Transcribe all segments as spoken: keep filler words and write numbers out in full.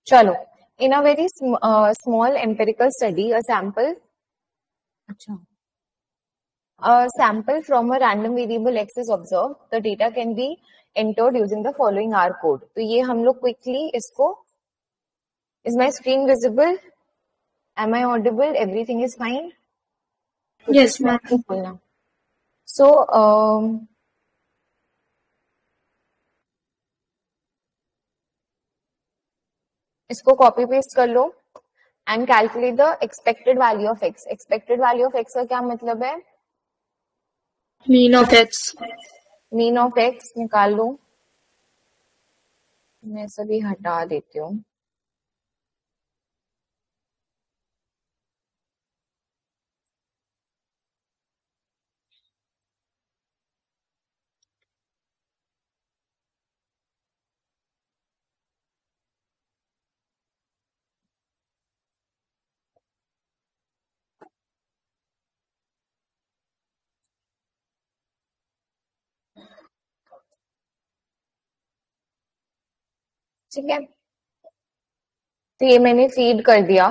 चलो, in a very sm uh, small empirical study, a sample, अच्छा, a sample from a random variable x is observed. The data can be entered using the following R code. तो ये हम लोग quickly इसको, is my screen visible? Am I audible? Everything is fine? Yes, ma'am. So, um, इसको copy paste कर लो and calculate the expected value of x. Expected value of x का क्या मतलब है? Mean of x. Mean of x निकाल लो. मैं सभी हटा देती हूँ. ठीक है, तो ये मैंने फीड कर दिया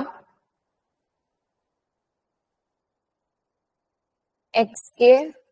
एक्स के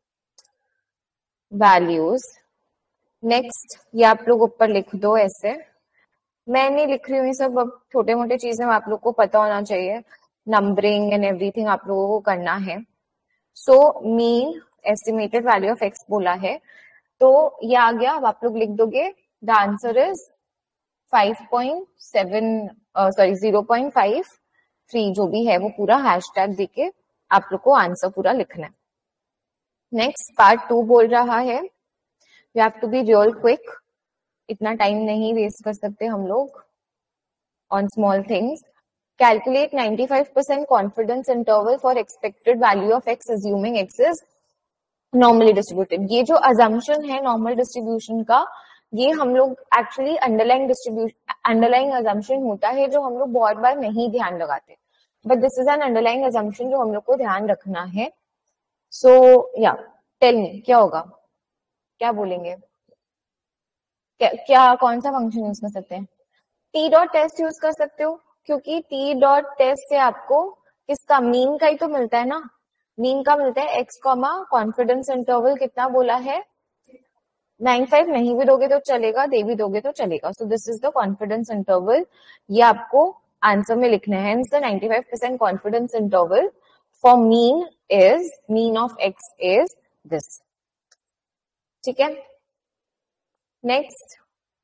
वैल्यूज. नेक्स्ट ये आप लोग ऊपर लिख दो ऐसे. मैं नहीं लिख रही हूँ ये सब, अब छोटे मोटे चीजें आप लोग को पता होना चाहिए. नंबरिंग एंड एवरीथिंग आप लोगों को करना है. So mean estimated value of x बोला है, तो ये आ गया. अब आप लोग लिख दोगे the answer is five point seven sorry zero point five three, जो भी है वो पूरा हैशटैग देके आप लोग को आंसर पूरा लिखना है. नेक्स्ट पार्ट टू बोल रहा है you have to be real quick. इतना टाइम नहीं वेस्ट कर सकते हम लोग on small things. Calculate ninety five percent confidence interval for expected value of x assuming x is normally distributed. ये जो अजम्पशन है नॉर्मल डिस्ट्रीब्यूशन का, ये हम लोग actually underlying distribution underlying assumption होता है जो हम लोग बहुत बार नहीं ध्यान लगाते, but this is an underlying assumption जो हम लोग को ध्यान रखना है. सो या टेल मी क्या होगा, क्या बोलेंगे, क्या, क्या कौन सा फंक्शन यूज कर सकते हैं? टी डॉट टेस्ट यूज कर सकते हो, क्योंकि टी डॉट टेस्ट से आपको किसका, मीन का ही तो मिलता है ना. मीन का मिलता है एक्स कॉमा कॉन्फिडेंस इंटरवल कितना बोला है, नाइन फाइव. नहीं भी दोगे तो चलेगा, दे भी दोगे तो चलेगा. So this is the confidence interval. ये आपको आंसर में लिखना है. Hence the ninety five percent confidence interval for mean is, mean of x is this. ठीक है. नेक्स्ट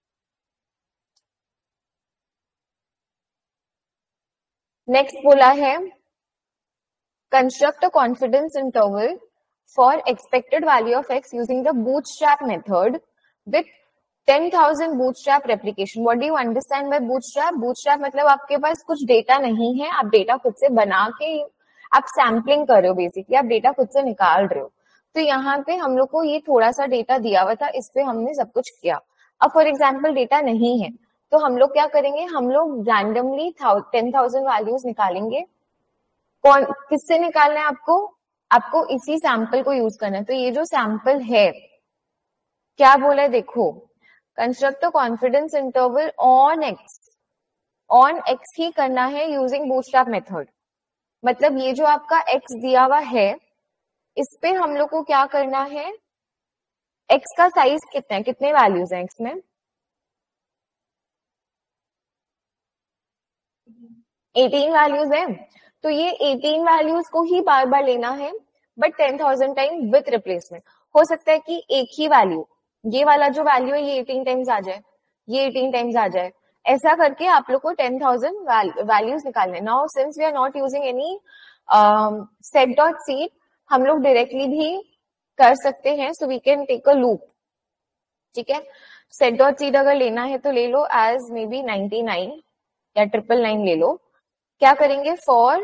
नेक्स्ट बोला है construct a confidence interval for expected value of x using the bootstrap method with ten thousand bootstrap replication. What do you understand by bootstrap? bootstrap मतलब आपके पास कुछ data नहीं है, आप डेटा खुद से बना के आप सैम्पलिंग कर रहे हो, बेसिकली आप डेटा खुद से निकाल रहे हो. तो यहाँ पे हम लोग को ये थोड़ा सा डेटा दिया हुआ था, इस पे हमने सब कुछ किया. अब फॉर एग्जाम्पल डेटा नहीं है तो हम लोग क्या करेंगे, हम लोग रैंडमली टेन थाउजेंड वैल्यूज निकालेंगे. कौन किससे निकालना है आपको? आपको इसी सैंपल को यूज करना है. तो ये जो सैंपल है क्या बोला है देखो, construct confidence interval on x. On x ही करना है यूजिंग बूटस्ट्रैप मेथड. मतलब ये जो आपका एक्स दिया हुआ है इस पे हम लोग को क्या करना है, एक्स का साइज कितना है, कितने वैल्यूज हैं एक्स में, एटीन वैल्यूज है. तो ये एटीन वैल्यूज को ही बार बार लेना है, but ten thousand time with replacement. हो सकता है कि एक ही वैल्यू, ये वाला जो वैल्यू है ये एटीन टाइम्स आ जाए, ये एटीन टाइम्स आ जाए. ऐसा करके आप लोग को टेन थाउजेंड वैल्यूज निकालने. Now since we are not using any set dot seed, हम लोग डायरेक्टली भी कर सकते हैं. So we can take a loop. ठीक है. सेट डॉट सीड अगर लेना है तो ले लो as may be ninety nine या ट्रिपल नाइन ले लो. क्या करेंगे, फॉर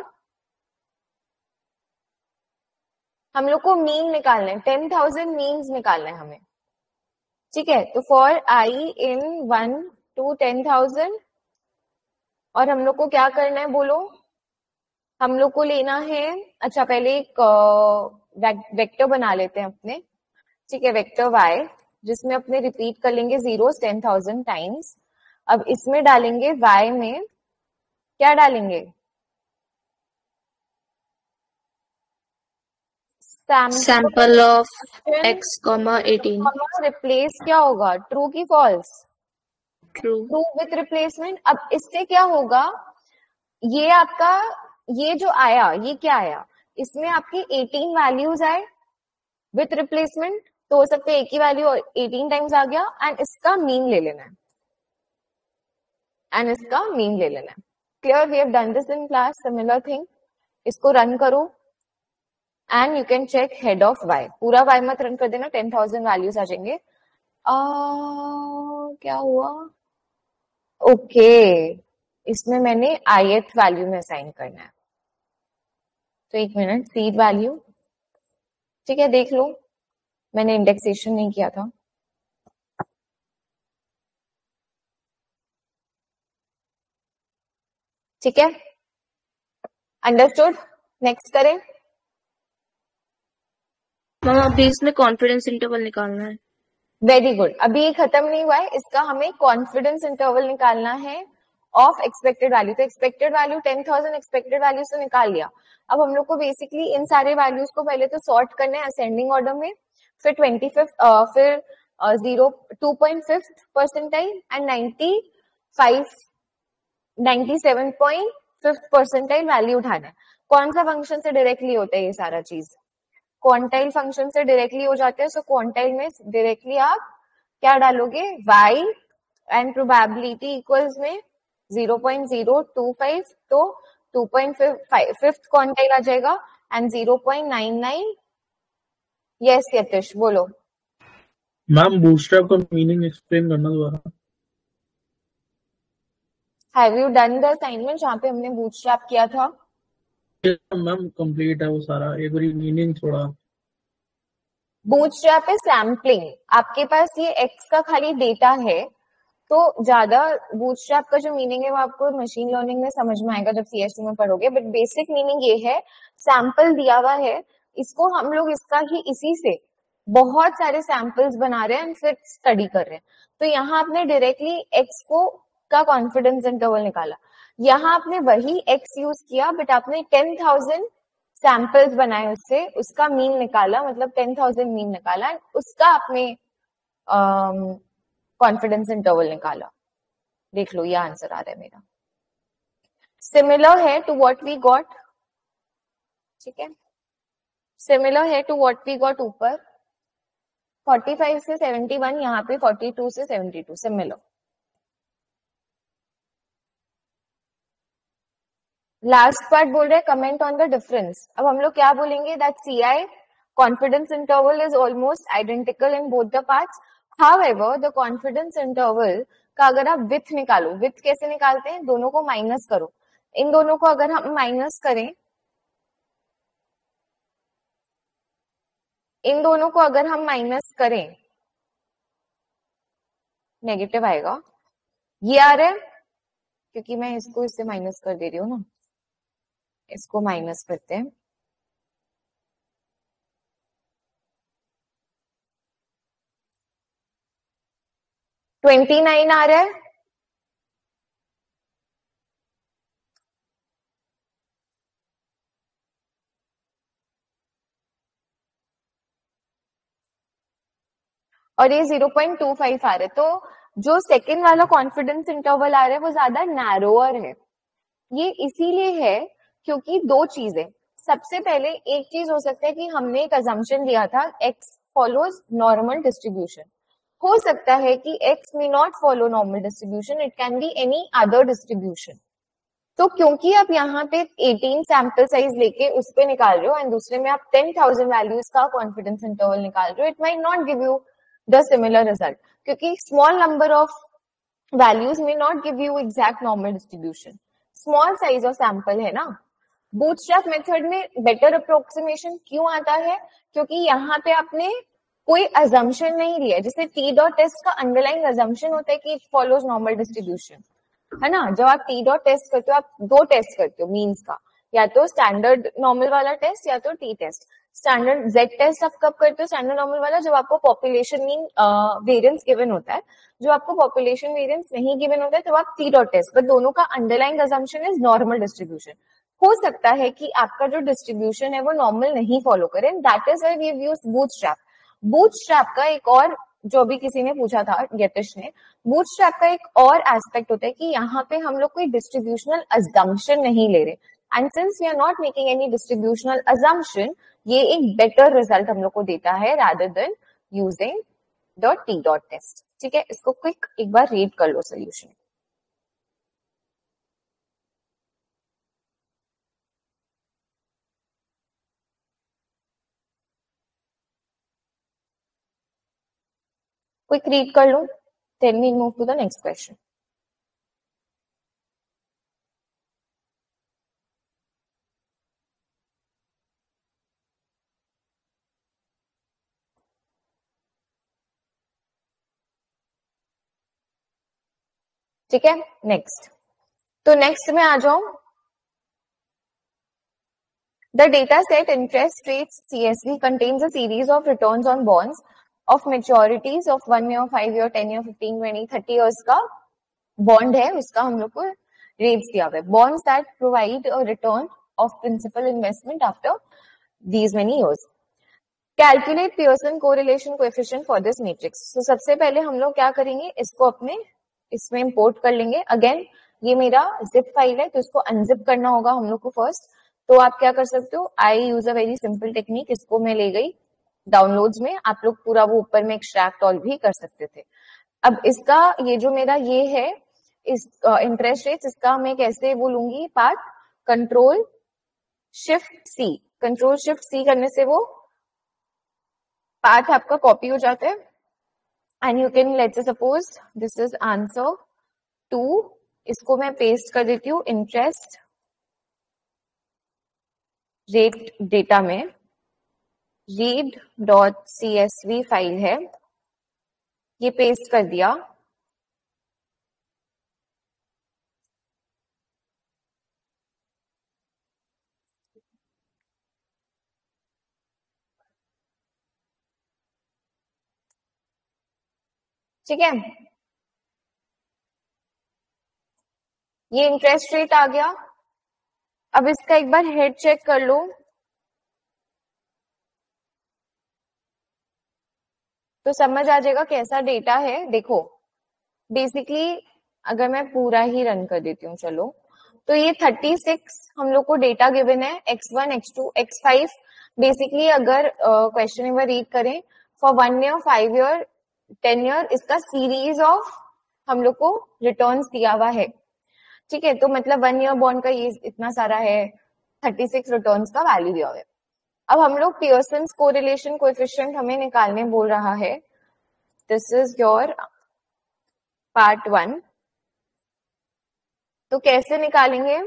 हम लोग को मीन निकालना है, टेन थाउजेंड मीन्स निकालना है हमें. ठीक है. तो for I in one to ten thousand, और हम लोग को क्या करना है बोलो, हम लोग को लेना है, अच्छा पहले एक वेक्टर बना लेते हैं अपने. ठीक है. वेक्टर वाई जिसमें अपने रिपीट कर लेंगे जीरो टेन थाउजेंड टाइम्स. अब इसमें डालेंगे y में क्या डालेंगे, sample of x comma eighteen. Replace क्या होगा, ट्रू की false, true. True with replacement. अब इससे क्या होगा, ये आपका ये जो आया ये क्या आया, इसमें आपकी एटीन वैल्यूज आए विथ रिप्लेसमेंट, तो हो सकते हैं एक ही वैल्यू एटीन टाइम्स आ गया, एंड इसका मीन ले लेना है, एंड इसका मीन ले लेना है। Clear, we have done this in class, similar thing. इसको रन करो and you can check head of y, पूरा वाई मत रन कर देना, टेन थाउजेंड वैल्यूज आ जाएंगे। आ, क्या हुआ, ओके okay. इसमें मैंने ith वैल्यू में असाइन करना है, तो एक मिनट, सीड वैल्यू, ठीक है, देख लो मैंने इंडेक्सेशन नहीं किया था। ठीक है, अंडरस्टूड, नेक्स्ट करें। मैम अभी इसमें कॉन्फिडेंस इंटरवल निकालना है। वेरी गुड, अभी ये खत्म नहीं हुआ है, इसका हमें कॉन्फिडेंस इंटरवल निकालना है ऑफ एक्सपेक्टेड वैल्यू। तो expected value ten thousand expected value से निकाल लिया। अब हम लोग को बेसिकली इन सारे वैल्यूज को पहले तो सॉर्ट करना है असेंडिंग ऑर्डर में, फिर ट्वेंटी फिफ्थ फिर zero two point fifth percentile and ninety five ninety seven point fifth percentile value उठाना है। कौन सा फंक्शन से डायरेक्टली होता है ये सारा चीज, क्वांटाइल फंक्शन से डायरेक्टली हो जाते हैं। सो क्वांटाइल में डायरेक्टली आप क्या डालोगे, y एंड प्रोबेबिलिटी इक्वल्स में zero point zero two five, तो टू पॉइंट फिफ्थ क्वांटाइल आ जाएगा and zero point nine nine. Yes Yatish बोलो। मैम बूटस्ट्रैप का मीनिंग एक्सप्लेन करना दोबारा। Have you done the assignment जहाँ पे हमने बूटस्ट्रैप किया था? मैम कंप्लीट है वो सारा, एक बार मीनिंग थोड़ा। बूटस्ट्रैप है सैम्पलिंग, आपके पास ये एक्स का खाली डेटा है, तो ज्यादा बूटस्ट्रैप का जो मीनिंग है वो आपको मशीन लर्निंग में समझ में आएगा जब सीएससी में पढ़ोगे, बट बेसिक मीनिंग ये है, सैंपल दिया हुआ है, इसको हम लोग इसका ही इसी से बहुत सारे सैंपल्स बना रहे हैं एंड फिर स्टडी कर रहे हैं। तो यहाँ आपने डायरेक्टली एक्स को का कॉन्फिडेंस इंटरवल निकाला, यहाँ आपने वही एक्स यूज किया बट आपने टेन थाउजेंड सैंपल्स बनाए उससे, उसका मीन निकाला, मतलब टेन थाउजेंड मीन निकाला, उसका आपने कॉन्फिडेंस इंटरवल निकाला। देख लो ये आंसर आ रहा है मेरा, सिमिलर है टू व्हाट वी गॉट। ठीक है, सिमिलर है टू व्हाट वी गॉट ऊपर, फोर्टी फाइव से सेवेंटी वन, यहाँ पे फोर्टी टू से seventy two, similar. Last part बोल रहे हैं कमेंट ऑन द डिफरेंस। अब हम लोग क्या बोलेंगे, that C I confidence interval is almost identical in both the parts, however the confidence interval का अगर आप विथ निकालो, विथ कैसे निकालते हैं, दोनों को माइनस करो, इन दोनों को अगर हम माइनस करें, इन दोनों को अगर हम माइनस करें, नेगेटिव आएगा, ये आ रहा है क्योंकि मैं इसको इससे माइनस कर दे रही हूँ ना, इसको माइनस करते हैं, ट्वेंटी नाइन आ रहा है, और ये जीरो पॉइंट टू फाइव आ रहा है। तो जो सेकेंड वाला कॉन्फिडेंस इंटरवल आ रहा है वो ज्यादा नैरोअर है। ये इसीलिए है क्योंकि दो चीजें, सबसे पहले एक चीज हो सकता है कि हमने एक अजम्पशन दिया था x फॉलोज नॉर्मल डिस्ट्रीब्यूशन, हो सकता है कि x may not follow normal distribution, it can be any other distribution. तो क्योंकि आप यहाँ पे एटीन सैंपल साइज लेके उस पे निकाल रहे हो एंड दूसरे में आप टेन थाउजेंड वैल्यूज का कॉन्फिडेंस इंटरवल निकाल रहे हो, it might not give you the similar result, क्योंकि small number of values may not give you exact normal distribution, small size of sample है ना। बूटस्ट्रैप मेथड में बेटर अप्रोक्सीमेशन क्यों आता है, क्योंकि यहाँ पे आपने कोई अजम्पशन नहीं लिया, जैसे टी डॉट टेस्ट का अंडरलाइंग अजम्पशन होता है कि इट फॉलोज नॉर्मल डिस्ट्रीब्यूशन, है ना। जब आप टी डॉट टेस्ट करते हो, आप दो टेस्ट करते हो मीन्स का, या तो स्टैंडर्ड नॉर्मल वाला टेस्ट या तो t test. Standard Z test आप कब करते हो स्टैंडर्ड नॉर्मल वाला? जब आपको पॉपुलेशन मीन वेरिएंस गिवन होता है. जो आपको पॉपुलेशन वेरिएंस नहीं गिवन होता है तो आप टी डॉट टेस्ट, बट दोनों का underlying assumption is normal distribution. हो सकता है कि आपका जो डिस्ट्रीब्यूशन है वो नॉर्मल नहीं फॉलो करे, that is why we have used bootstrap. Bootstrap का एक और, जो भी किसी ने पूछा था यतिश ने, बूटस्ट्रैप का एक और एस्पेक्ट होता है कि यहाँ पे हम लोग कोई डिस्ट्रीब्यूशनल अजम्पशन नहीं ले रहे. And since we are not making any distributional assumption, ये एक बेटर रिजल्ट हम लोग को देता है rather than using the t dot test. ठीक है, इसको क्विक एक बार रीड कर लो सोल्यूशन. क्विक रीड कर लो, then we move to the next question. ठीक है, नेक्स्ट. तो नेक्स्ट में आ जाओ. The data set interest rates C S V contains a series of returns on bonds of maturities of one year, five year, ten year, fifteen, twenty, thirty years का bond है, उसका हम लोग को rates दिया हुआ है. Bonds that provide a return of principal investment after these many years. Calculate Pearson correlation coefficient for this matrix. So सबसे पहले हम लोग क्या करेंगे, इसको अपने इसमें इंपोर्ट कर लेंगे. अगेन ये मेरा जिप फाइल है तो इसको अनजिप करना होगा हम लोग को फर्स्ट. तो आप क्या कर सकते हो, I use a very simple technique. इसको मैं ले गई डाउनलोड्स में, आप लोग पूरा वो ऊपर में एक्सट्रैक्ट ऑल भी कर सकते थे. अब इसका ये जो मेरा ये है इस इंटरेस्ट रेट, इसका मैं कैसे बोलूंगी part, control shift C. Control shift C करने से वो पार्ट आपका कॉपी हो जाता है. And you can let's suppose this is answer two. इसको मैं पेस्ट कर देती हूँ इंटरेस्ट रेट डेटा में. Read dot C S V file है, ये पेस्ट कर दिया. ठीक है, ये इंटरेस्ट रेट आ गया. अब इसका एक बार हेड चेक कर लो. तो समझ आ जाएगा कैसा डेटा है. देखो बेसिकली अगर मैं पूरा ही रन कर देती हूँ, चलो, तो ये छत्तीस हम लोग को डेटा गिवन है, X one, X two, X five. Basically अगर क्वेश्चन uh, एक बार रीड करें, for one year, five year, ten year, इसका सीरीज ऑफ हम लोग को रिटर्न्स दिया हुआ है. ठीक है, तो मतलब वन ईयर बॉन्ड का ये इतना सारा है, छत्तीस रिटर्न्स का वैल्यू दिया हुआ है. अब हम लोग पियर्सन्स कोरिलेशन कोएफिशिएंट हमें निकालने बोल रहा है. This is your part one. तो कैसे निकालेंगे,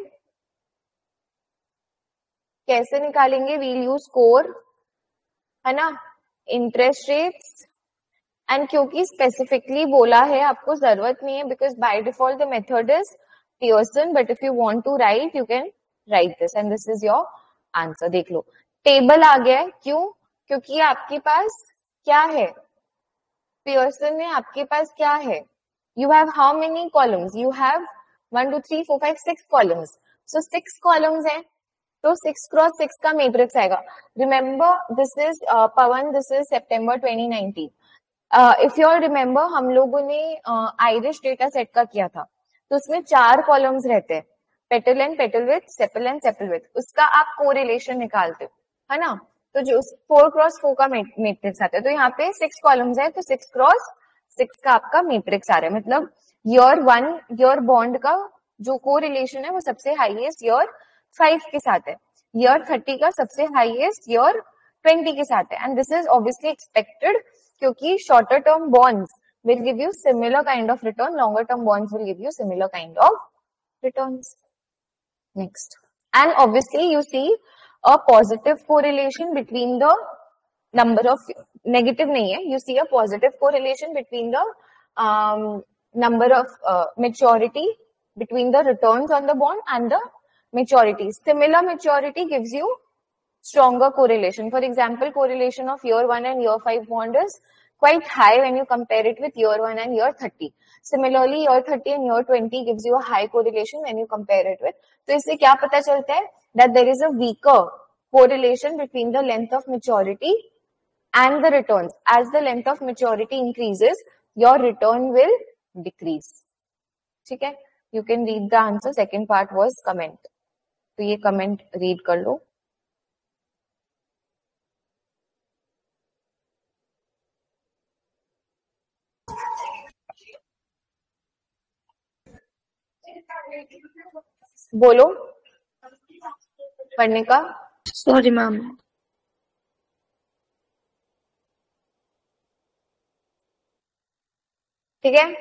कैसे निकालेंगे, वील यूज स्कोर, है ना, इंटरेस्ट रेट्स. एंड क्योंकि स्पेसिफिकली बोला है, आपको जरूरत नहीं है, because by default the method is Pearson, but if you want to write you can write this and this is your answer. देख लो टेबल आ गया है. क्यों? क्योंकि आपके पास क्या है, पियर्सन में आपके पास क्या है, you have how many columns, you have one two three four five six columns. So six columns हैं, तो सिक्स क्रॉस सिक्स का मैट्रिक्स आएगा. Remember this is Pawan, this is September twenty nineteen. If you all remember, हम लोगों ने Irish data set का किया था, तो उसमें चार कॉलम्स रहते हैं, petal and petal width, sepal and sepal width. उसका आप कोरिलेशन निकालते हो, है ना. तो जो फोर क्रॉस फोर का मैट्रिक्स आता है, तो यहाँ पे सिक्स कॉलम्स है, तो सिक्स क्रॉस सिक्स का आपका मैट्रिक्स आ रहा है. मतलब योर वन योर बॉन्ड का जो कोरिलेशन है वो सबसे हाईएस्ट योर फाइव के साथ है, योर थर्टी का सबसे हाईएस्ट योर ट्वेंटी के साथ है. And this is obviously expected, क्योंकि shorter term bonds will give you similar kind of return, longer term bonds will give you similar kind of returns. Next, and obviously you see a positive correlation between the number of, negative nahi hai, you see a positive correlation between the um, number of uh, maturity, between the returns on the bond and the maturity. Similar maturity gives you stronger correlation. For example, correlation of year one and year five bond is quite high when you compare it with year one and year thirty. Similarly, year thirty and year twenty gives you a high correlation when you compare it with. तो इससे क्या पता चलता है? That there is a weaker correlation between the length of maturity and the returns. As the length of maturity increases, your return will decrease. ठीक है? You can read the answer. Second part was comment. तो ये comment read कर लो. बोलो पढ़ने का. Sorry ma'am. ठीक है.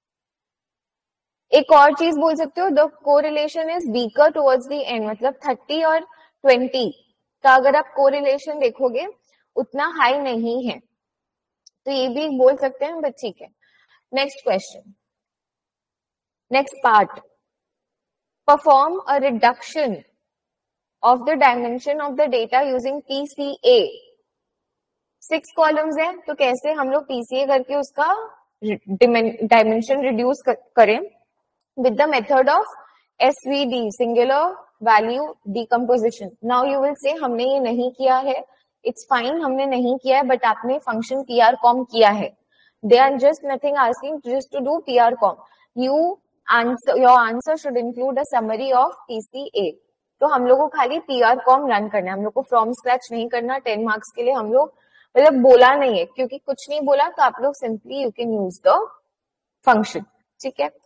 एक और चीज बोल सकते हो, the correlation is weaker towards the end. मतलब थर्टी और ट्वेंटी का अगर आप कोरिलेशन देखोगे उतना हाई नहीं है, तो ये भी बोल सकते हैं, बट ठीक है. Next question, next part. Perform a reduction of the dimension of the data using PCA. Six columns है, तो कैसे हम लोग पीसीए करके उसका डायमेंशन रिड्यूस करें with the method of S V D, singular value decomposition. Now you will say हमने ये नहीं किया है. It's fine, हमने नहीं किया है, but आपने function P R com किया है. They are just nothing asking just to do P R com. You answer, your answer should include a summary of P C A. तो हम लोग को खाली P R com रन करना है, हम लोग को from scratch नहीं करना. टेन मार्क्स के लिए हम लोग मतलब बोला नहीं है, क्योंकि कुछ नहीं बोला तो आप लोग simply you can use the function. ठीक है.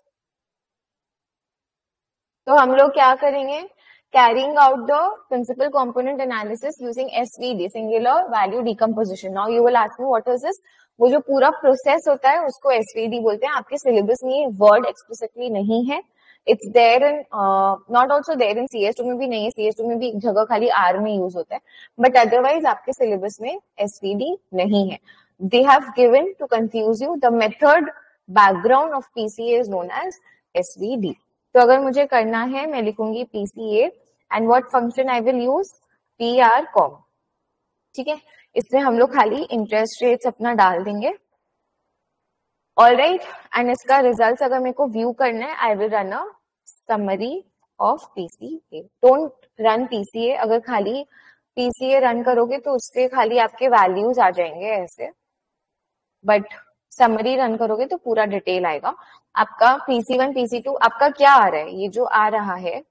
तो हम लोग क्या करेंगे? Carrying out the principal component analysis using SVD, singular value decomposition. Now you will ask me what is this. वो जो पूरा प्रोसेस होता है उसको एसवीडी बोलते हैं. आपके सिलेबस में ये वर्ड एक्सप्लिसिटली नहीं है. It's there in, not also there in C S two में भी नहीं है. सी एस टू में भी एक जगह खाली आर में यूज होता है, बट अदरवाइज आपके सिलेबस में एसवीडी नहीं है. They have given to confuse you. The method background of PCA is known as SVD. तो अगर मुझे करना है मैं लिखूंगी PCA and what function I will use, P R comp. ठीक है. इसमें हम लोग खाली इंटरेस्ट रेट्स अपना डाल देंगे. All right. एंड इसका रिजल्ट अगर मेरे को व्यू करना है, I will run a summary of PCA. Don't run PCA. अगर खाली पीसीए रन करोगे तो उसके खाली आपके वैल्यूज आ जाएंगे ऐसे, बट समरी रन करोगे तो पूरा डिटेल आएगा. आपका पीसी वन पीसी टू आपका क्या आ रहा है? ये जो आ रहा है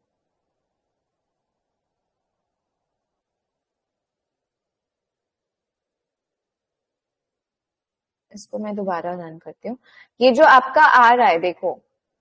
इसको मैं दोबारा रन करती हूँ. ये जो आपका आ रहा है, देखो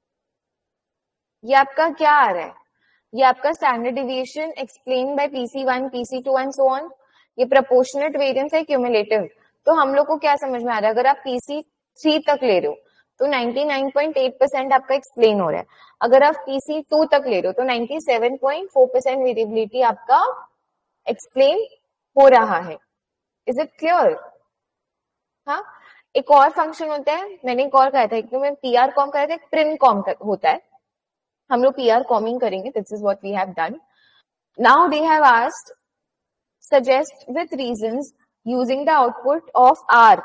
ये आपका क्या आ रहा है? ये आपका standard deviation explain by PC one PC two and so on. ये प्रोपोर्शनेट वेरिएंस है, क्यूमुलेटिव. तो हम लोग को क्या समझ में आ रहा है? अगर आप पीसी थ्री तक ले रहे हो तो निन्यानवे पॉइंट आठ परसेंट आपका एक्सप्लेन हो रहा है. अगर आप पीसी टू तक ले रहे हो तो सत्तानवे पॉइंट चार परसेंट वेरिएबिलिटी आपका एक्सप्लेन हो रहा है. Is it clear? हाँ. एक और फंक्शन होता है, मैंने एक और कहा था, एक तो मैं पी आर कॉम कहा था, एक प्रिंट कॉम होता है. हम लोग पी आर कॉमिंग करेंगे. This is what we have done. Now they have asked suggest with reasons using the output of R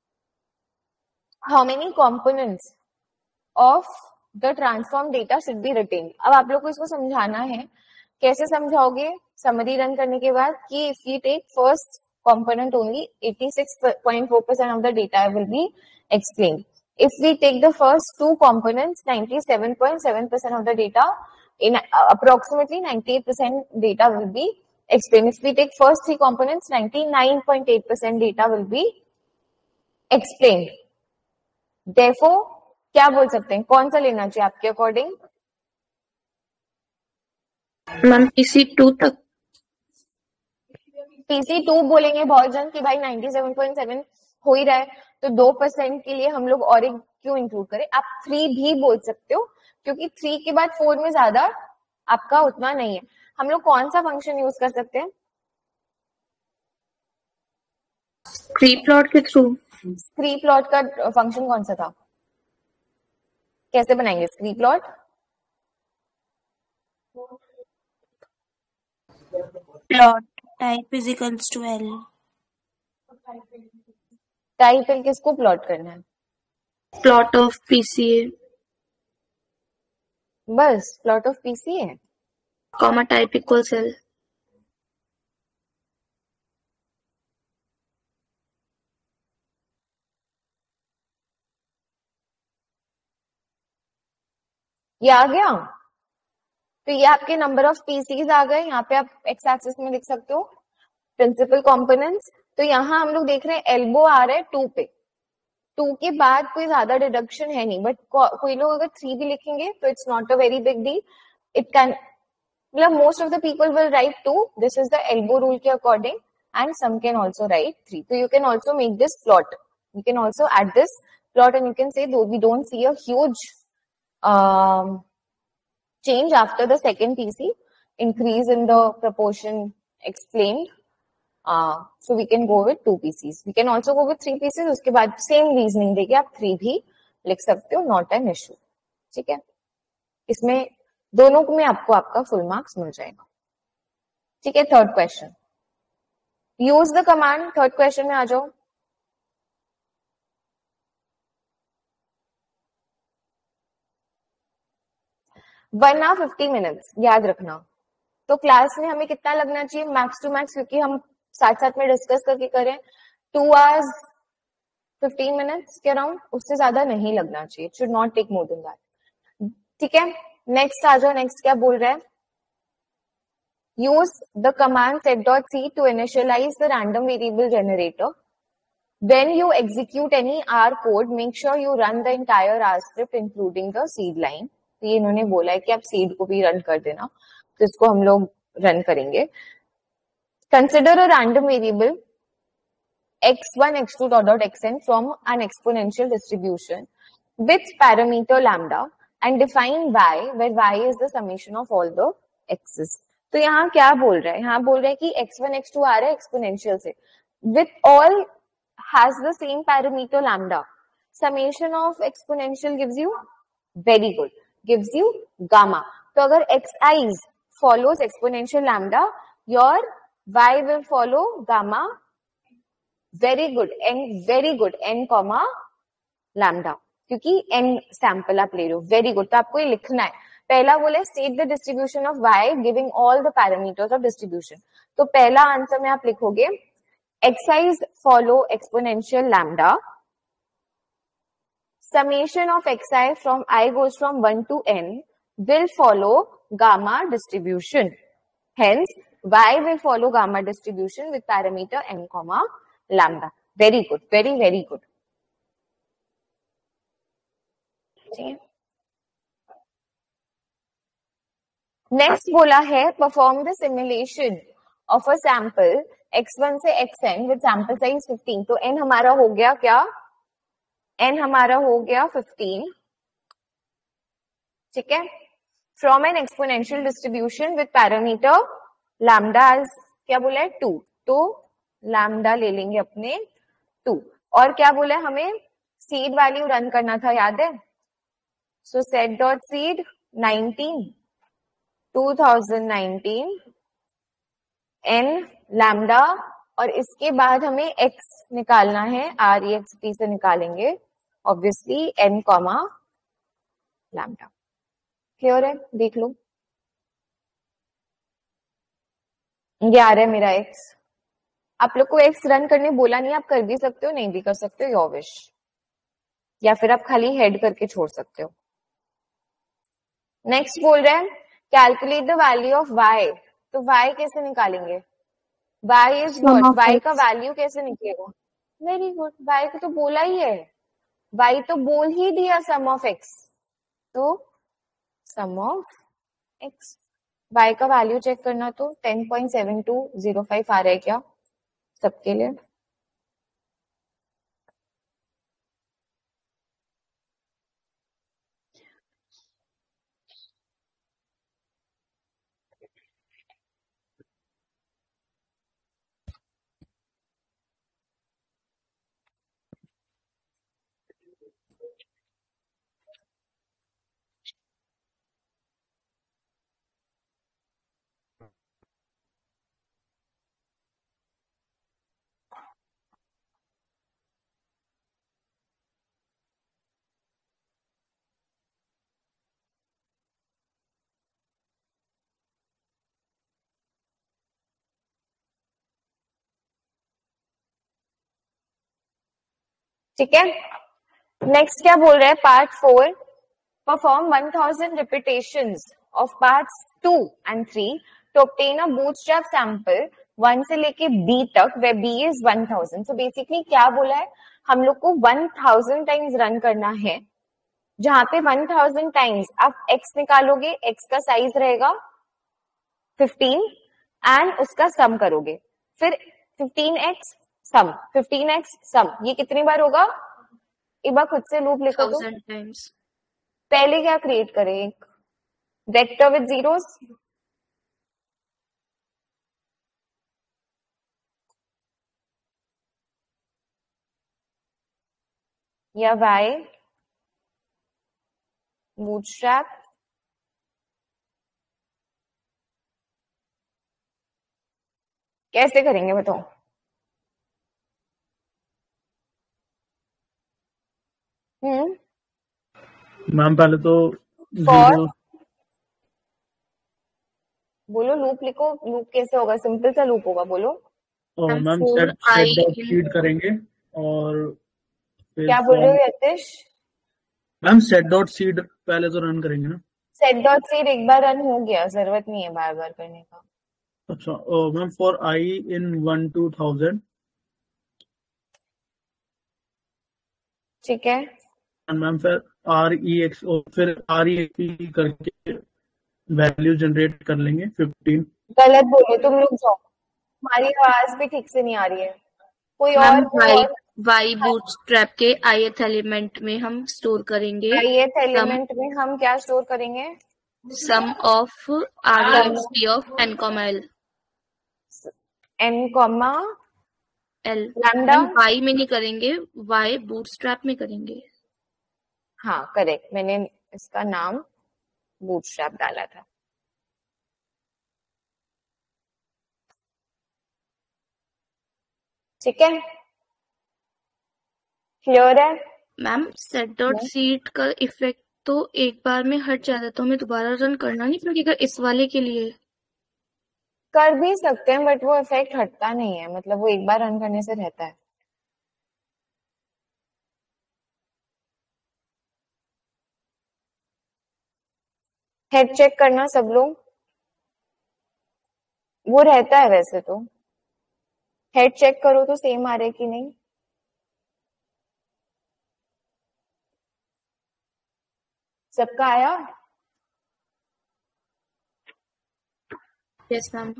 how many components of the transform data should be retained. अब आप लोग को इसको समझाना है. कैसे समझाओगे? Summary run करने के बाद कि if we take first component only, eighty-six point four percent of the data will be explained. If we take the first two components, ninety-seven point seven percent of the data, in uh, approximately ninety-eight percent data will be explained. If we take first three components, ninety-nine point eight percent data will be explained. Therefore, क्या बोल सकते हैं? कौन सा लेना चाहिए आपके according? Ma'am PC two तक. पीसी टू बोलेंगे बहुत जन कि भाई सत्तानवे पॉइंट सात हो ही रहा है, तो दो परसेंट के लिए हम लोग और एक क्यों इंक्लूड करें? आप थ्री भी बोल सकते हो, क्योंकि थ्री के बाद फोर में ज्यादा आपका उतना नहीं है. हम लोग कौन सा फंक्शन यूज कर सकते हैं? स्क्री प्लॉट के थ्रू. स्क्री प्लॉट का फंक्शन कौन सा था? कैसे बनाएंगे scree plot? Plot type is equals to L. Type L किसको प्लॉट करना है? प्लॉट ऑफ पीसीए बस प्लॉट ऑफ पीसी है। Comma type equals L. ये आ गया। तो ये आपके नंबर ऑफ पीसीज आ गए। यहाँ पे आप एक्स एक्सिस में लिख सकते हो प्रिंसिपल कंपोनेंट्स। तो यहाँ हम लोग देख रहे हैं एल्बो आ रहा है टू पे। टू के बाद कोई ज्यादा डिडक्शन है नहीं, बट को, कोई लोग अगर थ्री भी लिखेंगे तो it's not a very big deal. It can मतलब most of the people will write two, this is the elbow rule के according, and some can also write three. तो you can also make this plot, you can also add this plot and you can say we don't see a huge change after the second P C, increase in the proportion explained. Uh, so we can go with two P Cs. We can also go with three P Cs. उसके बाद same reasoning देके आप three भी लिख सकते हो, not an issue. ठीक है, इसमें दोनों में आपको आपका full marks मिल जाएगा। ठीक है, third question. Use the command. Third question में आ जाओ। वन आवर फिफ्टी मिनट्स याद रखना। तो क्लास में हमें कितना लगना चाहिए मैक्स टू मैक्स, क्योंकि हम साथ साथ में डिस्कस करके करें, टू आवर्स फिफ्टीन मिनट्स के अराउंड, उससे ज्यादा नहीं लगना चाहिए। Should not take more than that. ठीक है, नेक्स्ट आ जाओ। नेक्स्ट क्या बोल रहा है? Use the command set dot seed to initialize the random variable generator. When you execute any R code, make sure you run the entire R script including the seed line. तो ये इन्होंने बोला है कि आप सीड को भी run कर देना, तो इसको हम लोग रन करेंगे। Consider a random variable x one, x two, dot dot xn from an exponential distribution with parameter lambda and define y, where y is the summation of all the x's. तो यहाँ क्या बोल रहा है? यहाँ बोल रहा है कि x one, x two आ रहा है एक्सपोनेंशियल से, with all has the same parameter lambda. Summation of exponential gives you, very good, gives you gamma. तो अगर xi's follows exponential lambda, your y will follow gamma. Very good, n very good, n comma lambda, क्योंकि n sample आप ले रहे हो। Very good. तो आपको ये लिखना है। पहला बोले state the distribution of y giving all the parameters of distribution. तो पहला आंसर में आप लिखोगे xi's follow exponential lambda. Summation of xi from I goes from one to n will follow gamma distribution. Hence, y will follow gamma distribution with parameter n comma lambda. Very good, very very good. Next बोला है perform the simulation of a sample x one से xn with sample size fifteen. तो n हमारा हो गया क्या? n हमारा हो गया fifteen. ठीक है, from an exponential distribution with parameter lambda as क्या बोला है two. तो lambda ले लेंगे अपने two. और क्या बोला है हमें? seed वैल्यू रन करना था, याद है? so set dot seed nineteen twenty nineteen n lambda, और इसके बाद हमें x निकालना है, r e x p से निकालेंगे obviously n comma lambda. Clear है? देख लो, ये आ रहा है मेरा x। आप लोग को x रन करने बोला नहीं, आप कर भी सकते हो, नहीं भी कर सकते हो, योर विश, या फिर आप खाली हेड करके छोड़ सकते हो। नेक्स्ट बोल रहे हैं calculate the value of y। तो y कैसे निकालेंगे? y is what? y का वैल्यू कैसे निकलेगा? वेरी गुड, y को तो बोला ही है, y तो बोल ही दिया सम ऑफ x, तो सम ऑफ x। y का वैल्यू चेक करना, तो ten point seven two zero five आ रहा है क्या सबके लिए? ठीक है, नेक्स्ट क्या बोल रहा है part four, perform one thousand repetitions of parts two and three to obtain a bootstrap sample one से लेके बी तक where B is one thousand. So basically क्या बोला है, हम लोग को वन थाउजेंड टाइम्स रन करना है, जहां पे वन थाउजेंड टाइम्स आप x निकालोगे, x का साइज रहेगा फिफ्टीन एंड उसका सम करोगे, फिर fifteen X sum, fifteen X sum, ये कितनी बार होगा, एक बार खुद से लूप लिखो तो। Thousand times. पहले क्या क्रिएट करें, एक वेक्टर विद जीरोस, या y बूटस्ट्रैप, कैसे करेंगे बताओ। हम्म मैम पहले तो फॉर जीरो बोलो, लूप लिखो, लूप कैसे होगा, सिंपल सा लूप होगा, बोलो। और ma'am ma'am for set I set dot in seed करेंगे और फिर क्या बोल रहे हो from- Yatish? Ma'am set dot seed पहले तो रन करेंगे ना। सेट डॉट सीड एक बार रन हो गया, जरूरत नहीं है बार बार करने का। अच्छा ma'am for I in one to thousand ठीक है, मैम फिर आर ई एक्स फिर आर ई एक्स करके वैल्यू जनरेट कर लेंगे फिफ्टीन। गलत बोले तुम लोग, जाओ, हमारी आवाज भी ठीक से नहीं आ रही है, कोई मैम और कोई वाई और वाई बूटस्ट्रैप के ith एलिमेंट में हम स्टोर करेंगे ith एलिमेंट में हम क्या स्टोर करेंगे, sum of R T of N comma L n comma L. Lambda, हम वाई में नहीं करेंगे, वाई बूटस्ट्रैप में करेंगे। हाँ करेक्ट, मैंने इसका नाम बूटस्ट्रैप डाला था। ठीक है, क्लियर है? मैम सेट डॉट सीट का इफेक्ट तो एक बार में हट जाता है, तो हमें दोबारा रन करना नहीं पड़ेगा इस वाले के लिए। कर भी सकते हैं बट वो इफेक्ट हटता नहीं है, मतलब वो एक बार रन करने से रहता है। हेड चेक करना सब लोग, वो रहता है वैसे तो, हेड चेक करो तो सेम आ रहे कि नहीं। सबका आया? Yes ma'am.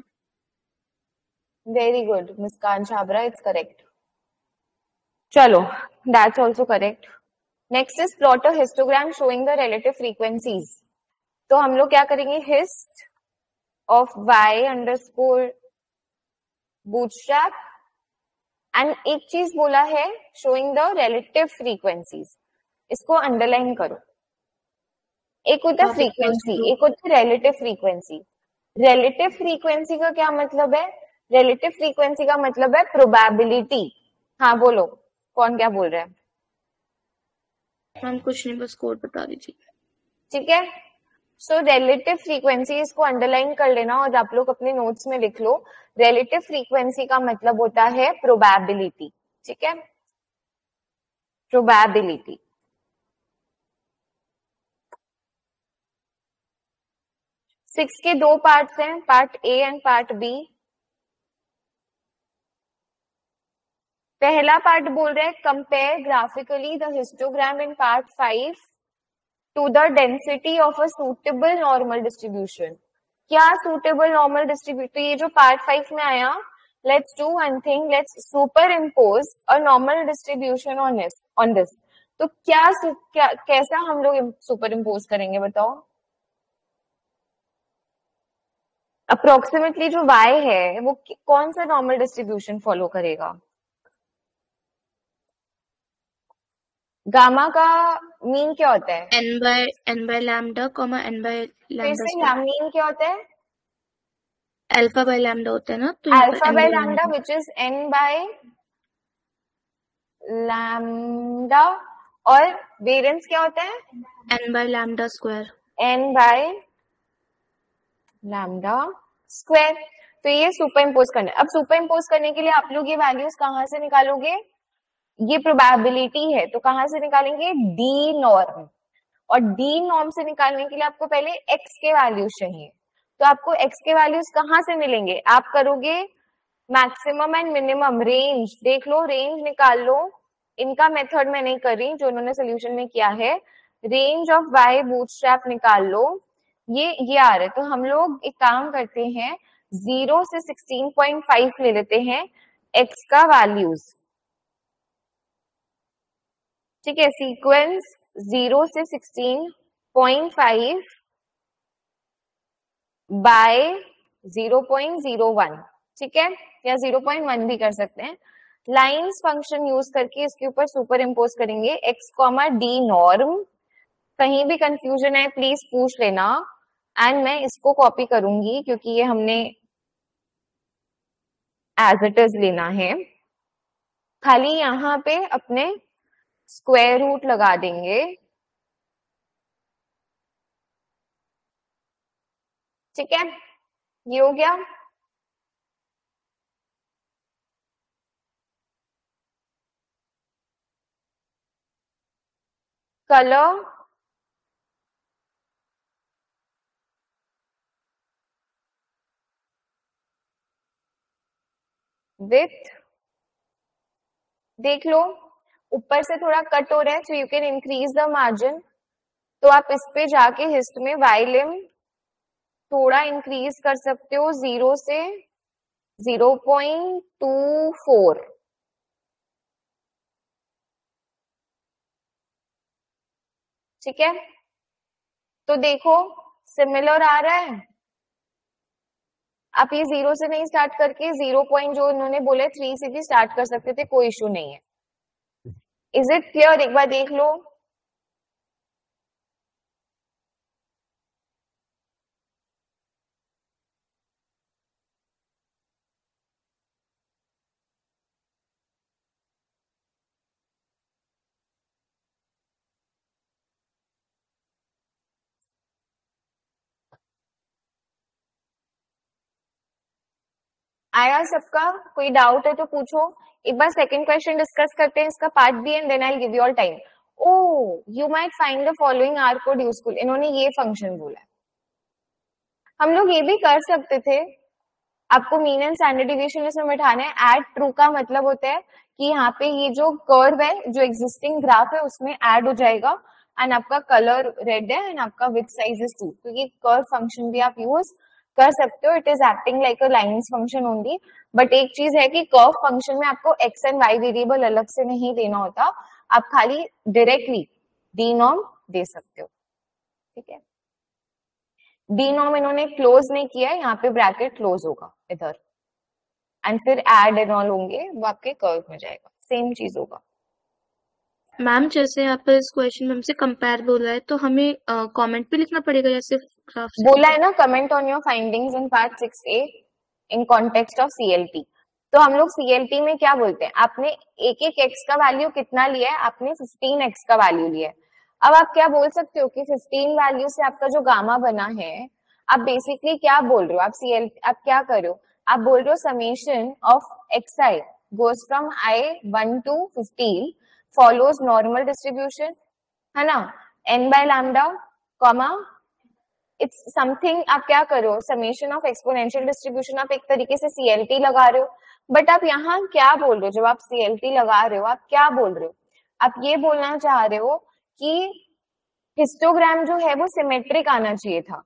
Very good Muskan Chhabra, it's correct. चलो that's also correct. Next is plot a histogram showing the relative frequencies. तो हम लोग क्या करेंगे, hist of y underscore bootstrap and एक चीज बोला है शोइंग द रिलेटिव फ्रीक्वेंसीज, इसको अंडरलाइन करो। एक होता है फ्रीक्वेंसी, एक होता है रिलेटिव फ्रीक्वेंसी। रिलेटिव फ्रीक्वेंसी का क्या मतलब है, रिलेटिव फ्रीक्वेंसी का मतलब है प्रोबेबिलिटी। हाँ बोलो, कौन क्या बोल रहा है? मैम कुछ नहीं, बस कोड बता दीजिए। ठीक है, सो रिलेटिव फ्रीक्वेंसी, इसको अंडरलाइन कर लेना और आप लोग अपने नोट्स में लिख लो। रिलेटिव फ्रीक्वेंसी का मतलब होता है प्रोबेबिलिटी। ठीक है, प्रोबेबिलिटी। सिक्स के दो पार्ट्स हैं, part A and part B. पहला पार्ट बोल रहे हैं compare graphically the histogram in part five to the density of a suitable normal distribution. क्या सूटेबल नॉर्मल डिस्ट्रीब्यूशन, तो ये जो पार्ट फाइव में आया, let's do one thing, let's superimpose a normal distribution on this on this तो क्या, क्या कैसा हम लोग सुपर इम्पोज करेंगे बताओ? अप्रोक्सीमेटली जो y है वो कौन सा नॉर्मल डिस्ट्रीब्यूशन फॉलो करेगा? गामा का मीन क्या होता है? N by N by lambda comma N by lambda. Mean क्या होता है? अल्फा बाय लैम्डा होता है ना, तो alpha by lambda which is N by lambda, और वेरिएंस क्या होता है? N by lambda square. N by lambda square. तो ये सुपर इम्पोज करना है। अब सुपर इम्पोज करने के लिए आप लोग ये वैल्यूज कहां से निकालोगे? ये प्रोबेबिलिटी है, तो कहां से निकालेंगे, डी नॉर्म, और डी नॉर्म से निकालने के लिए आपको पहले एक्स के वैल्यूज चाहिए। तो आपको एक्स के वैल्यूज कहां से मिलेंगे, आप करोगे मैक्सिमम एंड मिनिमम, रेंज देख लो, रेंज निकाल लो। इनका मेथड मैं नहीं कर रही, जो उन्होंने सोल्यूशन में किया है, रेंज ऑफ वाई बूटस्ट्रैप निकाल लो, ये ये आ रहा है। तो हम लोग एक काम करते हैं, जीरो से सिक्सटीन पॉइंट फाइव ले लेते हैं एक्स का वैल्यूज, ठीक है। सीक्वेंस जीरो से sixteen point five by zero point zero one, ठीक है, या जीरो पॉइंट वन भी कर सकते हैं। लाइंस फंक्शन यूज करके इसके ऊपर सुपर इम्पोज करेंगे एक्स कॉमा डी नॉर्म। कहीं भी कंफ्यूजन है प्लीज पूछ लेना, एंड मैं इसको कॉपी करूंगी क्योंकि ये हमने एज इट इज लेना है। खाली यहाँ पे अपने स्क्वायर रूट लगा देंगे, ठीक है, ये हो गया। कलर विथ, देख लो ऊपर से थोड़ा कट हो रहा है, so you can increase the margin. तो आप इस पे जाके हिस्ट में वाइलिम थोड़ा इंक्रीज कर सकते हो, जीरो से जीरो पॉइंट टू फोर, ठीक है। तो देखो सिमिलर आ रहा है। आप ये जीरो से नहीं स्टार्ट करके जीरो पॉइंट जो उन्होंने बोले थ्री से भी स्टार्ट कर सकते थे, कोई इशू नहीं है। इज इट क्लियर, एक बार देख लो। आया सबका, कोई डाउट है तो पूछो। एक बार सेकंड क्वेश्चन डिस्कस करते हैं, इसका part B, and then I give you all time. Oh you might find the following R code useful, इन्होंने ये फंक्शन बोला है। हम लोग ये भी कर सकते थे, आपको मीन एंड स्टैंडर्ड डिविएशन इसमें बैठाना है। एड ट्रू का मतलब होता है कि यहाँ पे ये जो कर्व है, जो एग्जिस्टिंग ग्राफ है, उसमें ऐड हो जाएगा, एंड आपका कलर रेड है, एंड आपका विथ साइज इज टू। तो ये कर्व फंक्शन भी आप यूज कर सकते हो। It is acting like a lines function only. But एक चीज है कि कर्व फंक्शन में आपको एक्स एंड वाई वेरिएबल अलग से नहीं देना होता, आप खाली डायरेक्टली डी नॉर्म दे सकते हो, ठीक है। डी नॉर्म इन्होंने क्लोज नहीं किया है, यहाँ पे ब्रैकेट क्लोज होगा इधर, एंड फिर एड एंड ऑल होंगे, वो आपके कर्व में जाएगा, सेम चीज होगा। मैम जैसे आप इस क्वेश्चन में हमसे कंपेयर बोला है, तो हमें कमेंट पे लिखना पड़ेगा या सिर्फ ग्राफ से? बोला है ना, comment on your findings in part six A in context of CLT. तो हम लोग सीएलटी में क्या बोलते हैं, आपने एक एक एक्स का वैल्यू कितना लिया है, आपने फिफ्टीन एक्स का वैल्यू लिया है। अब आप क्या बोल सकते हो कि फिफ्टीन वैल्यू से आपका जो गामा बना है, आप बेसिकली क्या बोल रहे हो, आप सीएल आप क्या कर रहे हो, आप बोल रहे हो summation of X I goes from I one two fifteen follows normal distribution, है ना, N by lambda comma it's something. आप क्या करो, समेशन ऑफ एक्सपोनेंशियल डिस्ट्रीब्यूशन, आप एक तरीके से सीएलटी लगा रहे हो। बट आप यहाँ क्या बोल रहे हो, जब आप सीएलटी लगा रहे हो आप क्या बोल रहे हो, आप ये बोलना चाह रहे हो कि हिस्टोग्राम जो है वो सिमेट्रिक आना चाहिए था,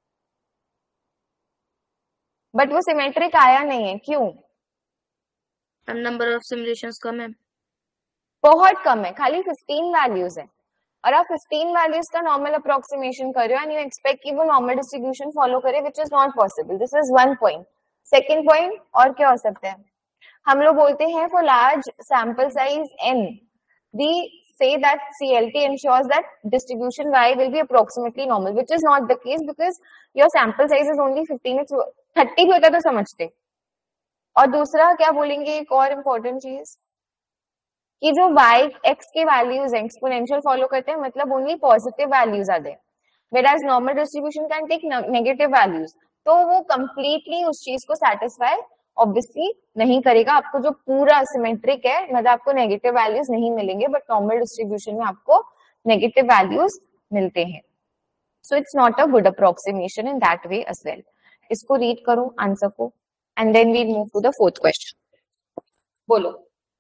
बट वो सिमेट्रिक आया नहीं है, क्यों? नंबर ऑफ सिमुलेशंस कम है, बहुत कम है, खाली फिफ्टीन वैल्यूज है, और आप फिफ्टीन वैल्यूज का नॉर्मल अप्रोक्सीमेशन कर रहे हो, एंड यू एक्सपेक्ट कि वो नॉर्मल डिस्ट्रीब्यूशन फॉलो करे, which is not possible. This is one point. Second point, और क्या हो सकता है, हम लोग बोलते हैं for large sample size N we say that C L T ensures that distribution Y will be approximately normal, which is not the case because your sample size is only fifteen, thirty भी होता तो समझते। और दूसरा क्या बोलेंगे, एक और इम्पोर्टेंट चीज कि जो y x के वैल्यूज है एक्सपोनेंशियल फॉलो करते हैं, मतलब ओनली पॉजिटिव वैल्यूज आते हैं, whereas normal distribution can take negative values, तो वो completely उस चीज को satisfy ऑब्वियसली नहीं करेगा, आपको जो पूरा सिमेट्रिक है मतलब आपको नेगेटिव वैल्यूज नहीं मिलेंगे, बट नॉर्मल डिस्ट्रीब्यूशन में आपको नेगेटिव वैल्यूज मिलते हैं. So it's not a good approximation in that way as well. इसको रीड करो आंसर को and then we move to the fourth question. बोलो.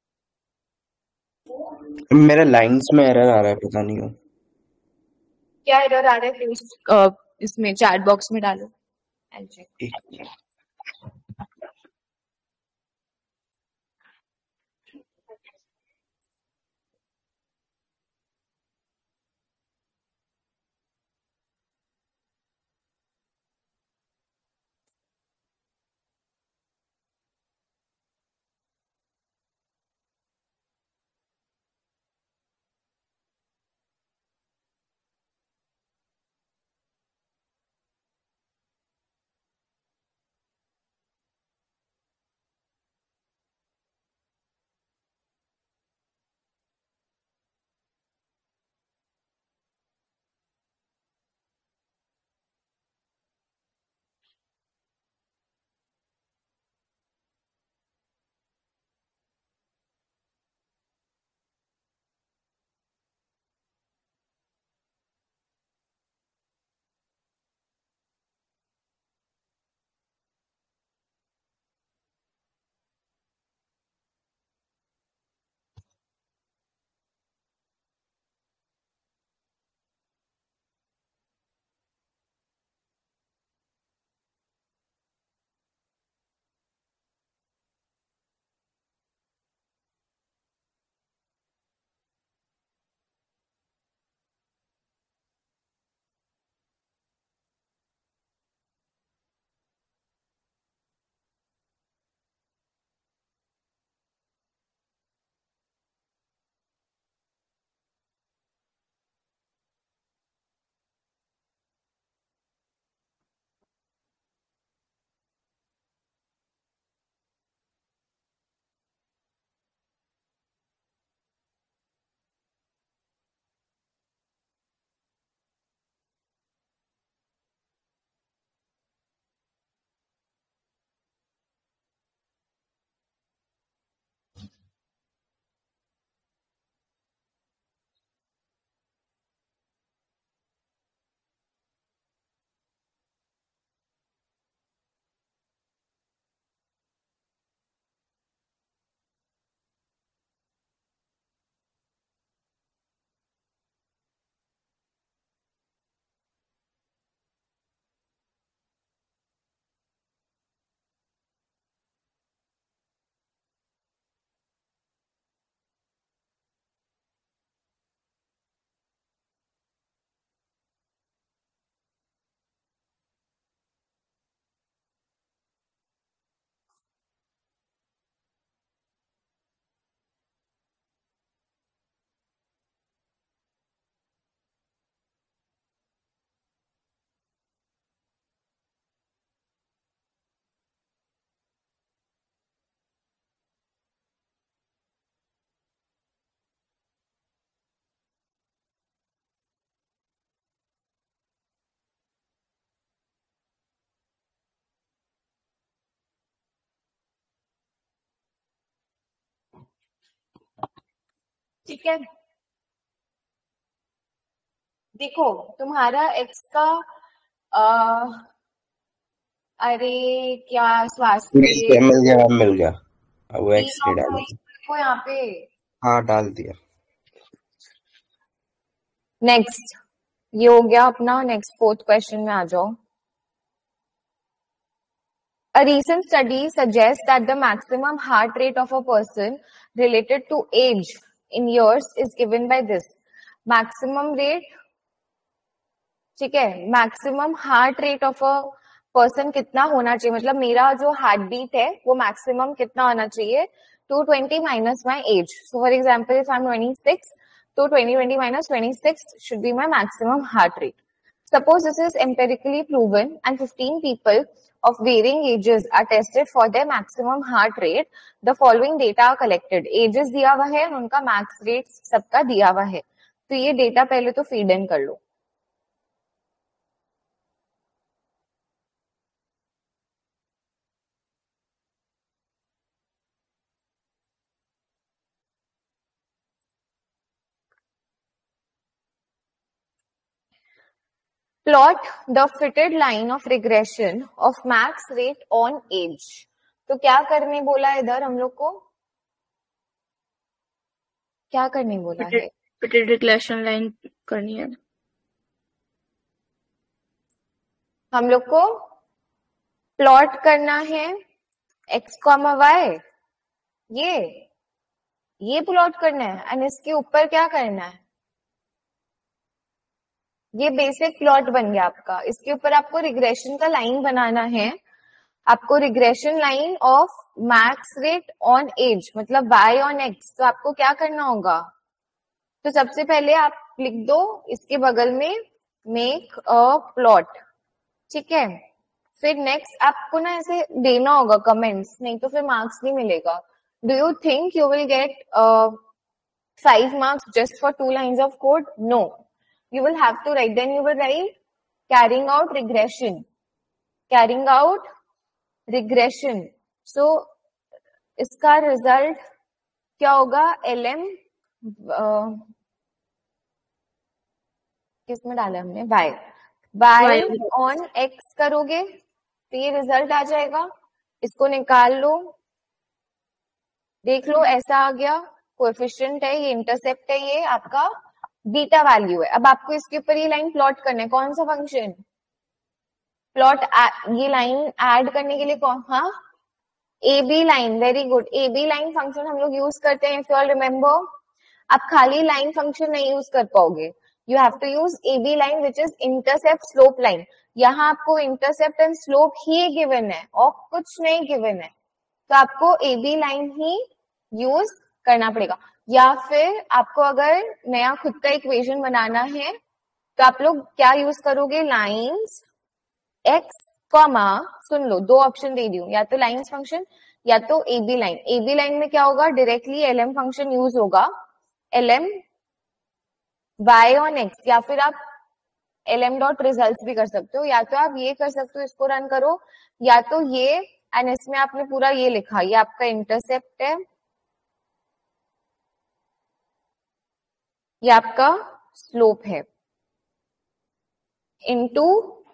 मेरे लाइंस में एरर आ रहा है, पता नहीं क्यों. क्या एरर आ रहा है? प्लीज इसमें चैट बॉक्स में डालो. I'll check. एक ठीक है. देखो तुम्हारा एक्स का आ, अरे क्या स्वास्थ्य मिल गया मिल गया वो एक्स रे डाल को यहाँ पे. हाँ डाल दिया. नेक्स्ट ये हो गया अपना. नेक्स्ट फोर्थ क्वेश्चन में आ जाओ. A recent study suggests that the maximum heart rate of a person related to age in years is given by this. Maximum rate, ठीक है, maximum heart rate of a person कितना होना चाहिए, मतलब मेरा जो हार्ट बीट है वो मैक्सिमम कितना होना चाहिए, two twenty minus my age. So for example, if I'm twenty-six, so twenty twenty minus twenty-six should be my maximum heart rate. Suppose this is empirically proven and fifteen people of varying ages are tested for their maximum heart rate. The following data are collected. Ages दिया हुआ है, उनका max rate सबका दिया हुआ है. तो ये डेटा पहले तो फीड इन कर लो. Plot the fitted line of regression of max rate on age. तो क्या करने बोला है इधर हम लोग को, क्या करने बोला है? फिटेड रिग्रेशन लाइन करनी है हम लोग को, प्लॉट करना है एक्स कॉमा वाई, ये ये प्लॉट करना है एंड इसके ऊपर क्या करना है, ये बेसिक प्लॉट बन गया आपका। इसके ऊपर आपको रिग्रेशन का लाइन बनाना है, आपको regression line of max rate on age मतलब वाई ऑन एक्स। तो आपको क्या करना होगा, तो सबसे पहले आप लिख दो इसके बगल में मेक अ प्लॉट, ठीक है। फिर नेक्स्ट आपको ना ऐसे देना होगा कमेंट्स, नहीं तो फिर मार्क्स नहीं मिलेगा। Do you think you will get five marks just for two lines of code? No, you will have to write, then you will write carrying out regression, carrying out regression. So इसका result क्या होगा, lm uh, किसमें डाला हमने, y y on x करोगे तो ये result आ जाएगा। इसको निकाल लो, देख लो ऐसा आ गया, कोएफिशिएंट है, ये इंटरसेप्ट है, ये आपका बीटा वैल्यू है। अब आपको इसके ऊपर ये लाइन प्लॉट करना है, कौन सा फंक्शन प्लॉट, ये लाइन ऐड करने के लिए कौन, हाँ A B line, very good, A B line function हम लोग यूज करते हैं, इफ यू ऑल रिमेम्बर। आप खाली लाइन फंक्शन नहीं यूज कर पाओगे, you have to use A B line which is intercept slope line. यहाँ आपको इंटरसेप्ट एंड स्लोप ही गिवन है और कुछ नहीं गिवन है, तो आपको ए बी लाइन ही यूज करना पड़ेगा। या फिर आपको अगर नया खुद का इक्वेशन बनाना है तो आप लोग क्या यूज करोगे, लाइंस एक्स कॉमा, सुन लो दो ऑप्शन दे दी हूं, या तो लाइंस फंक्शन या तो A B line. A B line में क्या होगा, directly L M function use होगा, L M Y on X, या फिर आप एल एम डॉट रिजल्ट भी कर सकते हो, या तो आप ये कर सकते हो, इसको रन करो, या तो ये एंड इसमें आपने पूरा ये लिखा, ये आपका इंटरसेप्ट है, ये आपका स्लोप है, into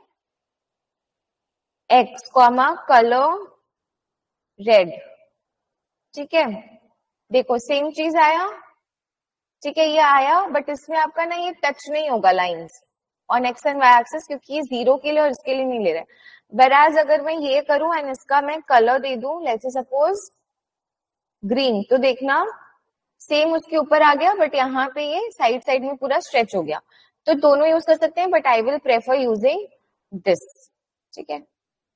X comma colour red, ठीक है। देखो सेम चीज आया, ठीक है, ये आया, बट इसमें आपका ना ये टच नहीं होगा lines on X and Y axis, क्योंकि ये जीरो के लिए और इसके लिए नहीं ले रहे। वेराज अगर मैं ये करूं एंड इसका मैं कलर दे दूं, लेट्स से सपोज ग्रीन, तो देखना सेम उसके ऊपर आ गया, बट यहाँ पे ये साइड साइड में पूरा स्ट्रेच हो गया। तो दोनों यूज कर सकते हैं, but I will prefer using this, ठीक है,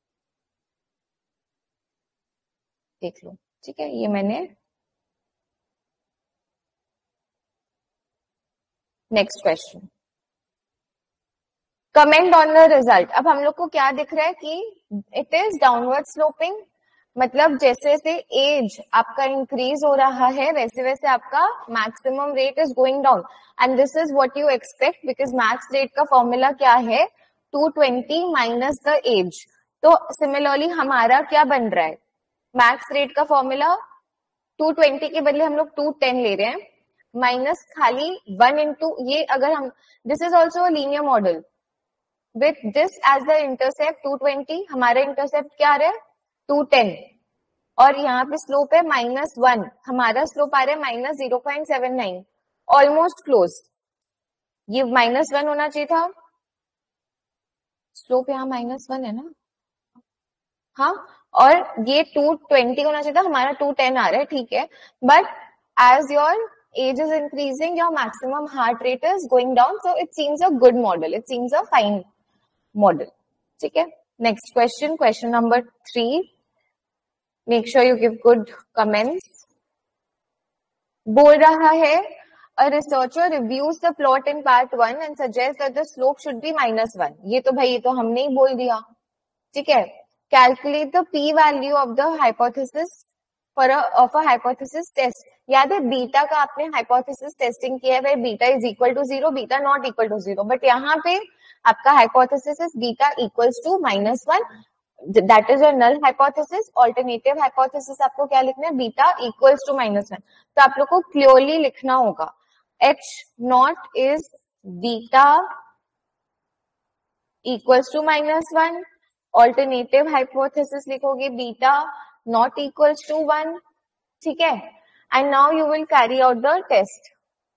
देख लो, ठीक है। ये मैंने next question, comment on the result. अब हम लोग को क्या दिख रहा है कि इट इज डाउनवर्ड स्लोपिंग, मतलब जैसे जैसे एज आपका इंक्रीज हो रहा है वैसे वैसे आपका maximum rate is going down, and this is what you expect, because max rate का फॉर्मूला क्या है, two twenty minus the age. तो सिमिलरली हमारा क्या बन रहा है, मैक्स रेट का फॉर्मूला टू ट्वेंटी के बदले हम लोग टू टेन ले रहे हैं, माइनस खाली वन इंटू ये, अगर हम, this is also linear model with this as the intercept two twenty, हमारा इंटरसेप्ट क्या आ रहा है टू टेन, और यहाँ पे स्लोप है माइनस वन, हमारा स्लोप आ रहा है minus zero point seven nine, almost close. ये माइनस वन होना चाहिए था, स्लोप यहाँ माइनस वन है ना, हाँ, और ये टू ट्वेंटी होना चाहिए था, हमारा टू टेन आ रहा है, ठीक है। But as your age is increasing, your maximum heart rate is going down, so it seems a good model, it seems a fine model, ठीक है। next question, question number three, make sure you give good comments। बोल रहा है a researcher reviews the plot in part one and suggests that the slope should be minus one। ये तो भाई ये तो हमने ही बोल दिया, ठीक है। calculate the p value of the hypothesis for a of a hypothesis test। याद है बीटा का आपने हाइपोथेसिस टेस्टिंग किया है, beta is equal to zero, beta not equal to zero, but यहाँ पे आपका hypothesis is beta equals to minus one, that is your null hypothesis. Alternative hypothesis आपको क्या लिखना है, beta equals to minus one. तो आप लोग को क्लियरली लिखना होगा H not is beta equals to minus one, alternative hypothesis लिखोगे beta not equals to one, ठीक है। And now you will carry out the test.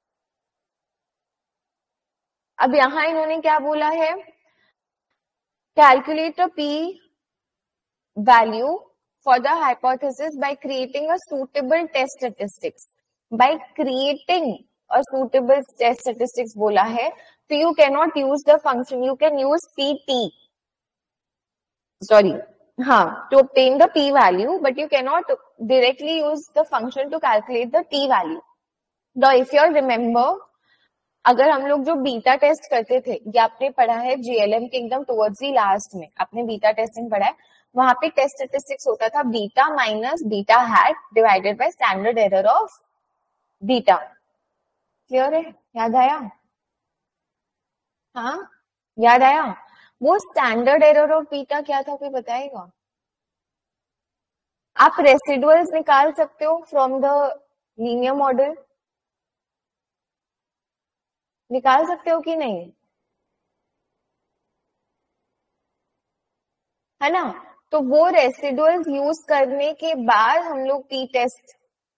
अब यहां इन्होंने क्या बोला है, calculate a P value for the hypothesis by creating a suitable test statistics. By creating a suitable test statistics बोला है, तो you can not use the function, you can use P T, sorry, हाँ, to obtain the p value, but you cannot directly use the function to calculate the t value. Now, if you all remember, अगर हम लोग जो beta test करते थे, ये आपने पढ़ा है जीएलएम के एकदम टुवर्ड्स दी लास्ट में, आपने बीटा टेस्टिंग पढ़ा है, वहां पे टेस्ट स्टैटिस्टिक्स होता था beta minus beta hat divided by standard error of beta. Clear है? याद आया? हाँ, याद आया? वो स्टैंडर्ड एरर ऑफ बीटा क्या था, कोई बताएगा? आप रेसिडुअल्स निकाल सकते हो फ्रॉम द लीनियर मॉडल, निकाल सकते हो कि नहीं, है ना? तो वो रेसिडुअल्स यूज करने के बाद हम लोग पी टेस्ट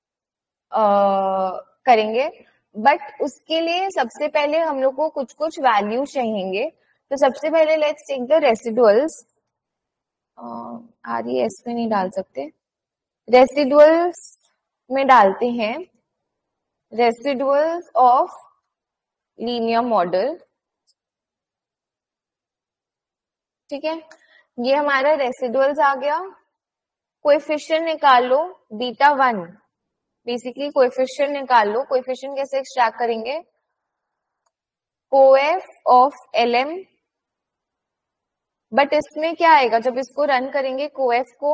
करेंगे, बट उसके लिए सबसे पहले हम लोग को कुछ कुछ वैल्यू चाहिए। तो सबसे पहले let's take the residuals, R E S में नहीं डाल सकते, रेसिडुअल्स में डालते हैं रेसिडुअल्स ऑफ लीनियर मॉडल, ठीक है। ये हमारा रेसिडुअल्स आ गया। कोएफिशिएंट निकाल लो बीटा वन, बेसिकली कोएफिशिएंट निकाल लो। कोएफिशिएंट कैसे एक्सट्रैक्ट करेंगे, कोएफ ऑफ एलएम, बट इसमें क्या आएगा जब इसको रन करेंगे, कोएफ को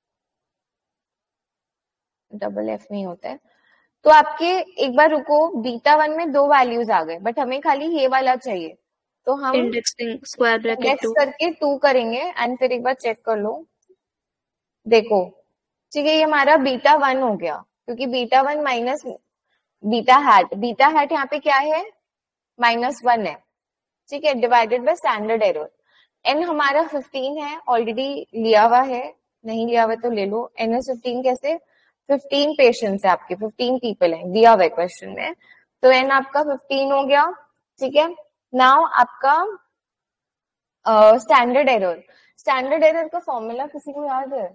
डबल एफ में होता है, तो आपके एक बार रुको, बीटा वन में दो वैल्यूज आ गए, बट हमें खाली ये वाला चाहिए, तो हम इंडेक्सिंग स्क्वायर ब्रैकेट इंडेक्स करके टू करेंगे एंड फिर एक बार चेक कर लो। देखो, ठीक है, ये हमारा बीटा वन हो गया, क्योंकि beta one minus beta hat, beta hat यहाँ पे क्या है, माइनस वन है, ठीक है, divided by standard error. N हमारा फिफ्टीन है, ऑलरेडी लिया हुआ है, नहीं लिया हुआ तो ले लो। एन एस फिफ्टीन कैसे, फिफ्टीन पेशेंट्स है आपके, फिफ्टीन पीपल है, दिया हुआ है क्वेश्चन में, तो एन आपका फिफ्टीन हो गया, ठीक है। नाउ आपका स्टैंडर्ड एरर, स्टैंडर्ड एरर का फॉर्मूला किसी को याद है?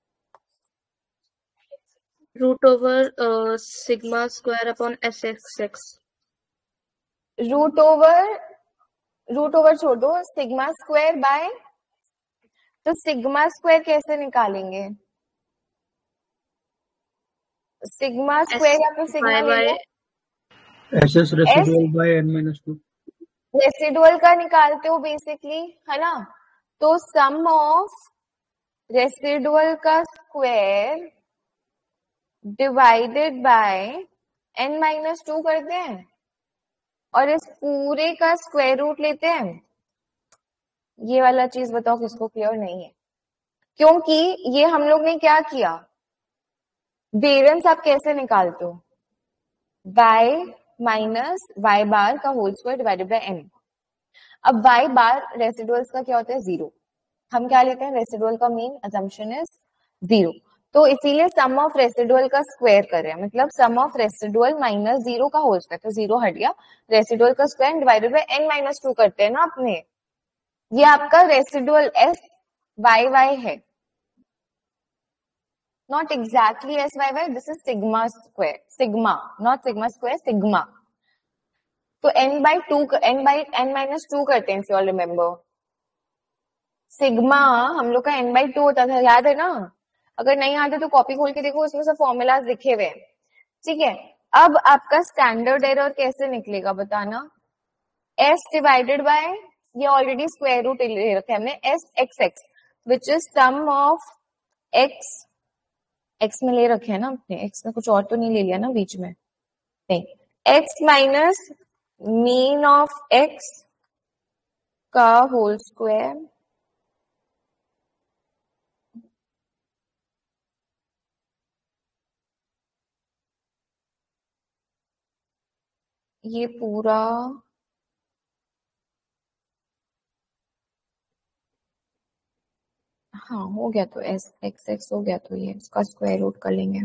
Root over sigma square upon S X X. Root over root over छोड़ दो, सिग्मा स्क्वायर बाय, तो सिग्मा स्क्वायर कैसे निकालेंगे, सिग्मा स्क्वायर या फिर सिग्मा ले लो, S S residual by N minus two, residual का निकालते हो बेसिकली, है ना। तो सम ऑफ रेसिडुअल का square divided by N minus two करते हैं और इस पूरे का स्क्वायर रूट लेते हैं। ये वाला चीज बताओ किसको क्लियर नहीं है, क्योंकि ये हम लोग ने क्या किया, वेरिएंस आप कैसे निकालते हो, y माइनस वाई बार का whole square divided by n। अब y बार रेसिडुअल्स का क्या होता है, जीरो, हम क्या लेते हैं, रेसिडुअल का मेन अजम्पशन इज जीरो, तो इसीलिए सम ऑफ रेसिडुअल का स्क्वायर कर रहे हैं, मतलब sum of residual minus zero का होल स्क्वायर, तो जीरो हट गया, रेसिडुअल का square divided by n minus two करते हैं ना अपने, ये आपका रेसिडुअल एस वाई वाई है, not exactly S Y Y, this is sigma square, sigma, not sigma square, sigma. तो n by two, n by n minus two करते हैं, if you all remember. Sigma हम लोग का n by to होता था, याद है ना? अगर नहीं याद है तो कॉपी खोल के देखो, उसमें सब फॉर्मूलाज लिखे हुए हैं, ठीक है। अब आपका स्टैंडर्ड एरर कैसे निकलेगा बताना, s डिवाइडेड बाय, ये ऑलरेडी स्क्वायर रूट ले रखा है हमने, s x x, which is sum of x, x में ले रखे हैं ना अपने, x में कुछ और तो नहीं ले लिया ना बीच में, नहीं, x minus mean of x का होल स्क्वायर, ये पूरा हाँ हो गया, तो एस एक्स एक्स हो गया, तो ये इसका स्क्वायर रूट कर लेंगे।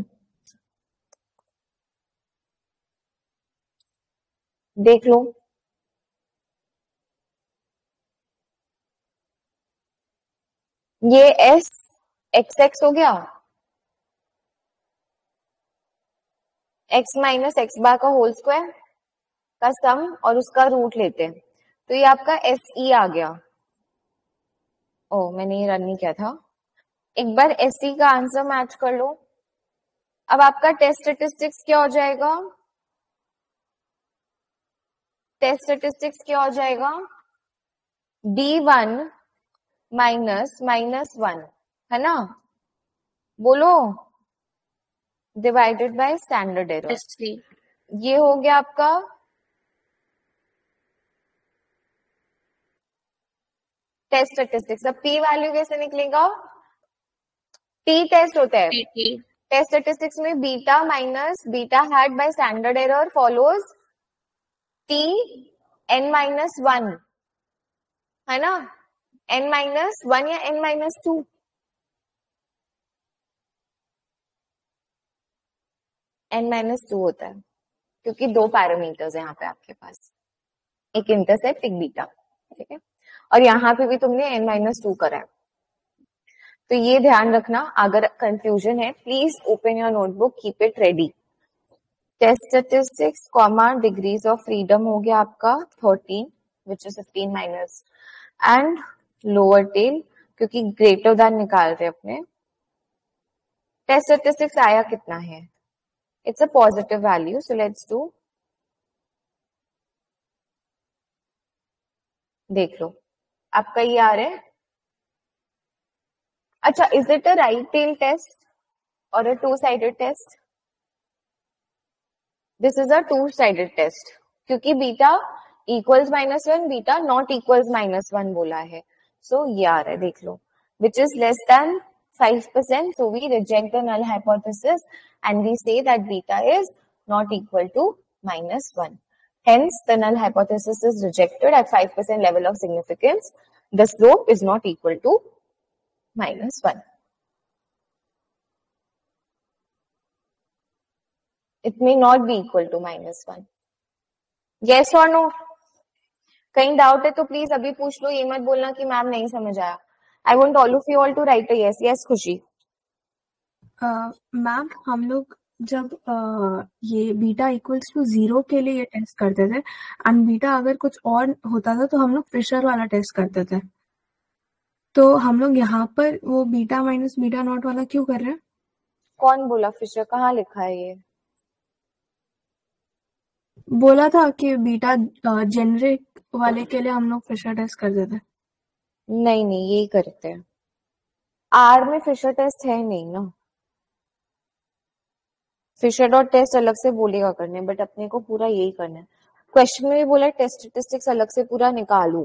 देख लो, ये एस एक्स एक्स हो गया, एक्स माइनस एक्स बार का होल स्क्वायर का सम और उसका रूट लेते हैं, तो ये आपका एस ई आ गया। ओ मैंने ये रन नहीं किया था। एक बार एस ई का आंसर मैच कर लो। अब आपका टेस्ट स्टेटिस्टिक्स क्या हो जाएगा? टेस्ट स्टेटिस्टिक्स क्या हो जाएगा? D one minus minus one, है ना? बोलो, divided by standard error. S C ये हो गया आपका टेस्ट स्टेटिस्टिक्स। अब पी वैल्यू कैसे निकलेगा? टी टेस्ट होता है। टी टी टेस्ट स्टेटिस्टिक्स में beta minus beta hat by standard error follows T N minus one, है ना? एन माइनस वन या N minus two? N minus two होता है, क्योंकि दो पैरामीटर्स है यहाँ पे आपके पास, एक इंटरसेप्ट एक बीटा, ठीक है? और यहाँ पे भी तुमने एन माइनस टू करा है, तो ये ध्यान रखना। अगर कंफ्यूजन है please open your notebook, keep it ready. Test statistics comma degrees of freedom हो गया आपका thirteen, which is fifteen minus, and lower tail, क्योंकि ग्रेटर देन निकाल रहे अपने। टेस्ट स्टेटिस्टिक्स आया कितना है? It's a positive value, so let's do. देख लो, आपका ये आ रहा है। अच्छा, is it a right tail test और a two sided test? This is a two sided test, क्योंकि beta equals minus one, beta not equals minus one बोला है। सो so, ये आ रहा है, देख लो, which is less than five percent, so we reject the null hypothesis and we say that beta is not equal to minus one. Hence, the null hypothesis is rejected at five percent level of significance. The slope is not equal to minus one. It may not be equal to minus one. Yes or no? कहीं doubt है तो please अभी पूछ लो, ये मत बोलना कि ma'am नहीं समझ आया। I want all of you all to write a yes. Yes Khushi? Ma'am uh, हम लोग जब uh, ये बीटा इक्वल्स टू जीरो के लिए ये टेस्ट करते थे, एंड बीटा अगर कुछ और होता था तो हम लोग फिशर वाला टेस्ट करते थे, तो हम लोग यहाँ पर वो बीटा माइनस बीटा नॉट वाला क्यों कर रहे हैं? कौन बोला फिशर? कहाँ लिखा है ये? बोला था कि बीटा जेनरिक वाले के लिए हम लोग फिशर टेस्ट करते थे। नहीं नहीं, यही करते हैं। आर में फिशर टेस्ट है नहीं ना, फिशर डॉट टेस्ट अलग से बोलेगा करने, बट अपने को पूरा यही करना है। क्वेश्चन में भी बोला टेस्ट स्टेटिस्टिक्स अलग से पूरा निकालू।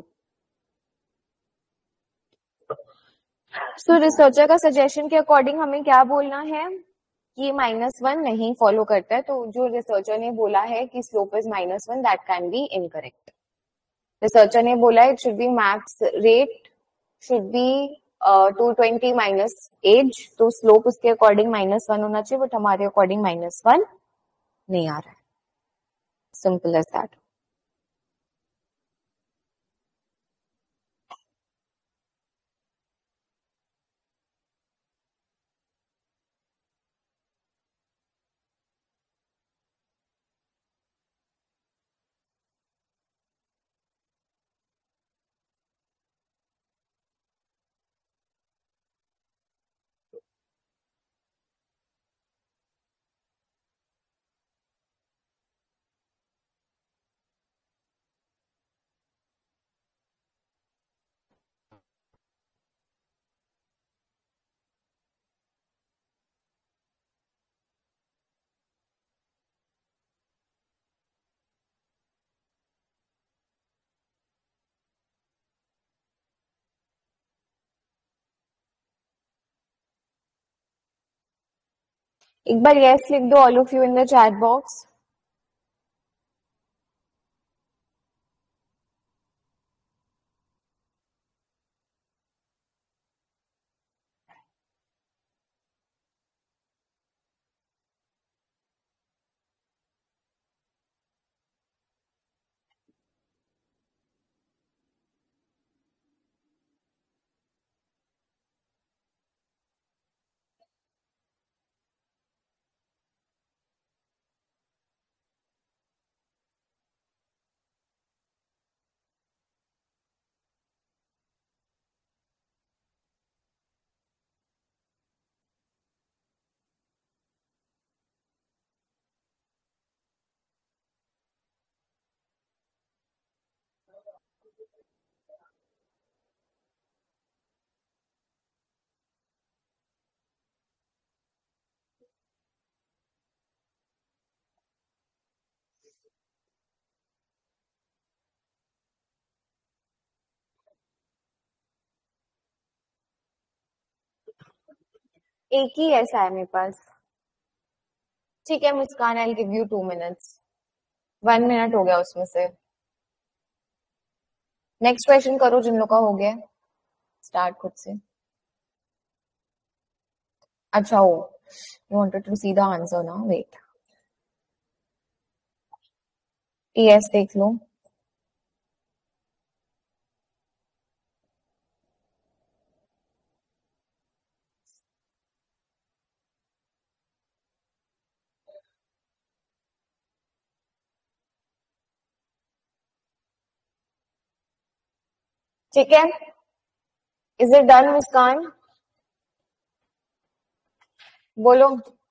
सो रिसर्चर का सजेशन के अकॉर्डिंग हमें क्या बोलना है कि माइनस वन नहीं फॉलो करता है, तो जो रिसर्चर ने बोला है कि slope is minus one, that can be incorrect. Researcher ने बोला it should be max rate should be two twenty minus age, तो स्लोप उसके अकॉर्डिंग माइनस वन होना चाहिए, बट हमारे अकॉर्डिंग माइनस वन नहीं आ रहा है। Simple as that. एक बार यस लिख दो all of you in the chat box. एक ही ऐसा है मेरे पास। ठीक है Muskan, I give you two minutes. One minute हो गया उसमें से। नेक्स्ट क्वेश्चन करो जिन लोग का हो गया। स्टार्ट खुद से। अच्छा हो, you wanted to see the answer ना, वेट। टीएस देख लो। ठीक है, इज इट डन मुस्कान? बोलो।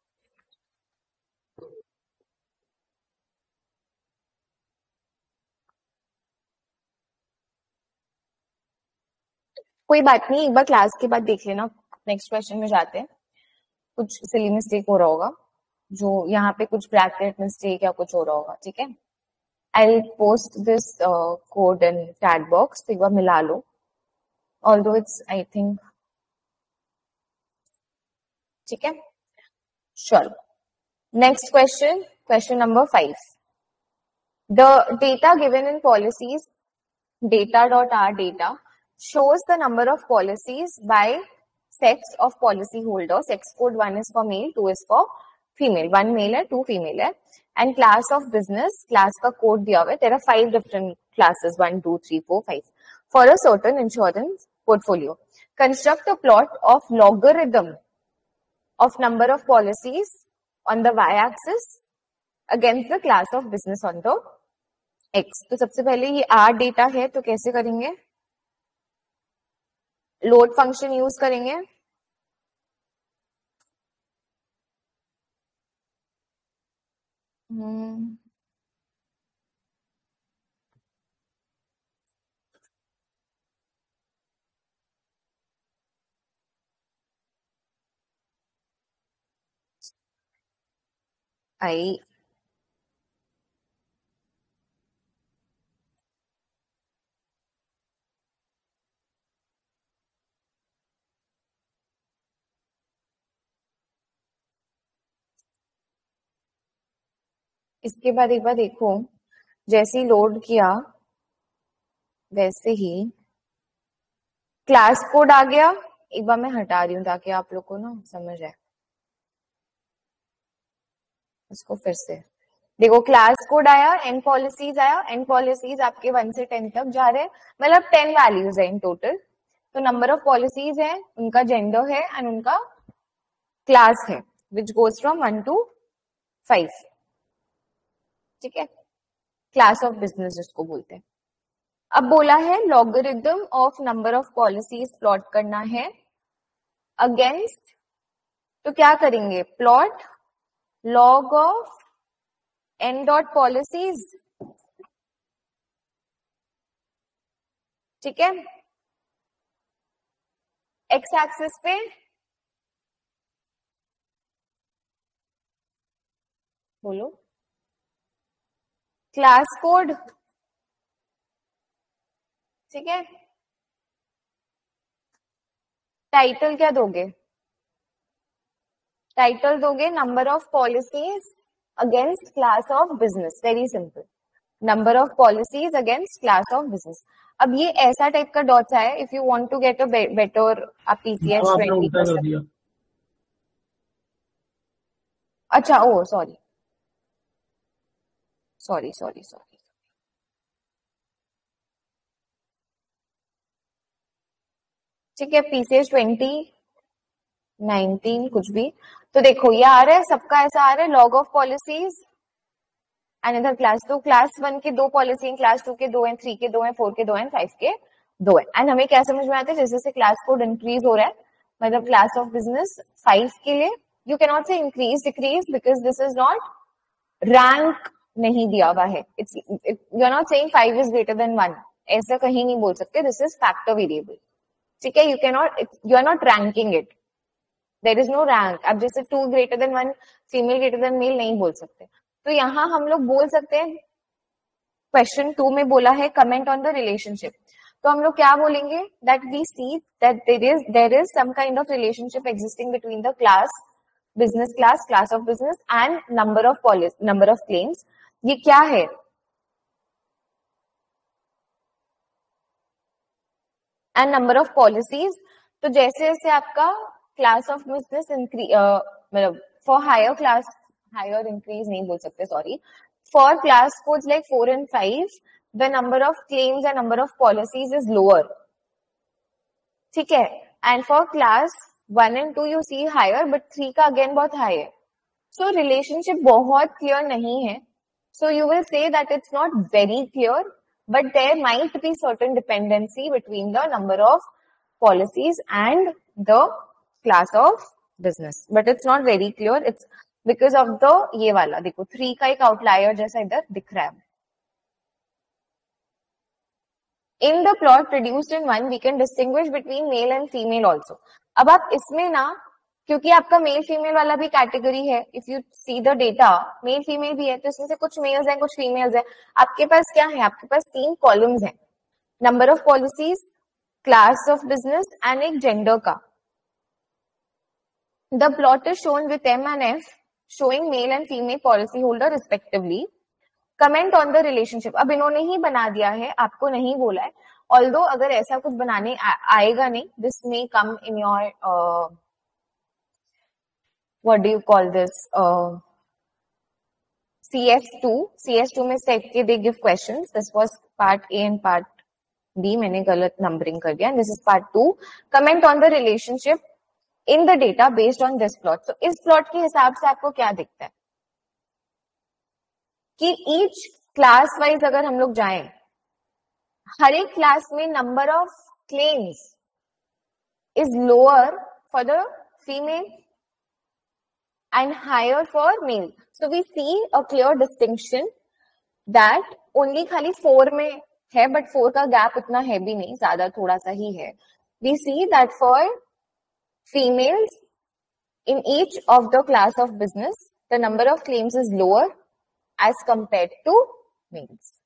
कोई बात नहीं, एक बार क्लास के बाद देख लेना। नेक्स्ट क्वेश्चन में जाते हैं। कुछ सिली मिस्टेक हो रहा होगा, जो यहाँ पे कुछ ब्रैकेट मिस्टेक या कुछ हो रहा होगा। ठीक है, I will post this code in chat box, एक बार मिला लो। ऑल्दो इट्स आई थिंक ठीक है। चलो next question, question number five. The data given in policies data dot r data shows the number of policies by sex of policy holder. Sex code one is for male, two is for female. One male है, two female है. And class of business, class का code दिया हुआ है. There are five different classes, one, two, three, four, five. For a certain insurance portfolio, construct a plot of logarithm of number of policies on the y-axis against the class of business on the x. तो सबसे पहले ये R data है, तो कैसे करेंगे? Load function use करेंगे। हम्म आई इसके बाद एक बार देखो, जैसे ही लोड किया वैसे ही क्लास कोड आ गया। एक बार मैं हटा रही हूँ ताकि आप लोग को ना समझ आए। इसको फिर से देखो, क्लास कोड आया, एंड पॉलिसीज आया। एंड पॉलिसीज आपके वन से टेन तक जा रहे हैं, मतलब टेन वैल्यूज है इन टोटल। तो नंबर ऑफ पॉलिसीज है, उनका जेंडर है एंड उनका क्लास है, which goes from one to five. ठीक है, क्लास ऑफ बिजनेस जिसको बोलते हैं। अब बोला है logarithm of number of policies plot करना है अगेंस्ट, तो क्या करेंगे? Plot log of n dot policies. ठीक है, एक्स एक्सिस पे बोलो क्लास कोड। ठीक है, टाइटल क्या दोगे? टाइटल दोगे number of policies against class of business. Very simple, number of policies against class of business. अब ये ऐसा टाइप का डॉट्स आया, if you want to get a better PCS twenty percent. अच्छा, oh sorry sorry sorry sorry ठीक है, PCS twenty nineteen कुछ भी। तो देखो ये आ रहा है, सबका ऐसा आ रहा है, लॉग ऑफ पॉलिसीज एंड इधर क्लास। तो क्लास वन के दो पॉलिसी हैं, क्लास टू के दो हैं, थ्री के दो हैं, फोर के दो हैं, फाइव के दो हैं। एंड हमें क्या समझ में आता है, जैसे जैसे क्लास कोड इंक्रीज हो रहा है, मतलब क्लास ऑफ बिजनेस फाइव के लिए you can not say increase decrease, because this is not rank नहीं दिया हुआ है। It's you are not saying five is greater than one, ऐसा कहीं नहीं बोल सकते। This is factor variable. ठीक है, you can not, you are not ranking it, there is no rank. अब जैसे two greater than one, female greater than male नहीं बोल सकते। तो यहां हम लोग बोल सकते हैं, क्वेश्चन टू में बोला है कमेंट ऑन द रिलेशनशिप। तो हम लोग क्या बोलेंगे, that we see that there is there is some kind of relationship existing between the class business class class of business and number of policy number of claims. ये क्या है, and number of policies. तो जैसे जैसे आपका class of business increase, मतलब for higher class, higher increase नहीं बोल सकते, sorry, for class codes like four and five the number of claims and number of policies is lower. ठीक है, and for class one and two you see higher, but three का again बहुत high है. So relationship बहुत clear नहीं है. So you will say that it's not very clear, but there might be certain dependency between the number of policies and the class of business, but it's not very clear. It's because of the ये वाला देखो three का एक outlier जैसा इधर दिख रहा है. In the plot produced in one, we can distinguish between male and female also. अब आप इसमें ना, क्योंकि आपका मेल फीमेल वाला भी कैटेगरी है, if you see the data male female भी है, तो इसमें से कुछ मेल्स हैं कुछ फीमेल्स हैं. आपके पास क्या है, आपके पास तीन कॉलम्स हैं, number of policies, class of business and एक जेंडर का. The plot is shown with M and F showing male and female policy holder respectively. Comment on the relationship. अब इन्होंने ही बना दिया है, आपको नहीं बोला है. ऑल्दो अगर ऐसा कुछ बनाने आ, आएगा नहीं, this may come in your what do you call this, uh, C S two. C S two में से they give questions. This was part A and part B. मैंने गलत numbering कर दिया. And this is part two. Comment on the relationship in the data based on this plot. So इस plot के हिसाब से आपको क्या दिखता है कि each class wise अगर हम लोग जाएं, हर एक class में number of claims is lower for the female and higher for male. So we see a clear distinction that only खाली four में है, but four का gap उतना है भी नहीं, ज्यादा थोड़ा सा ही है. We see that for females in each of the class of business, the number of claims is lower as compared to males.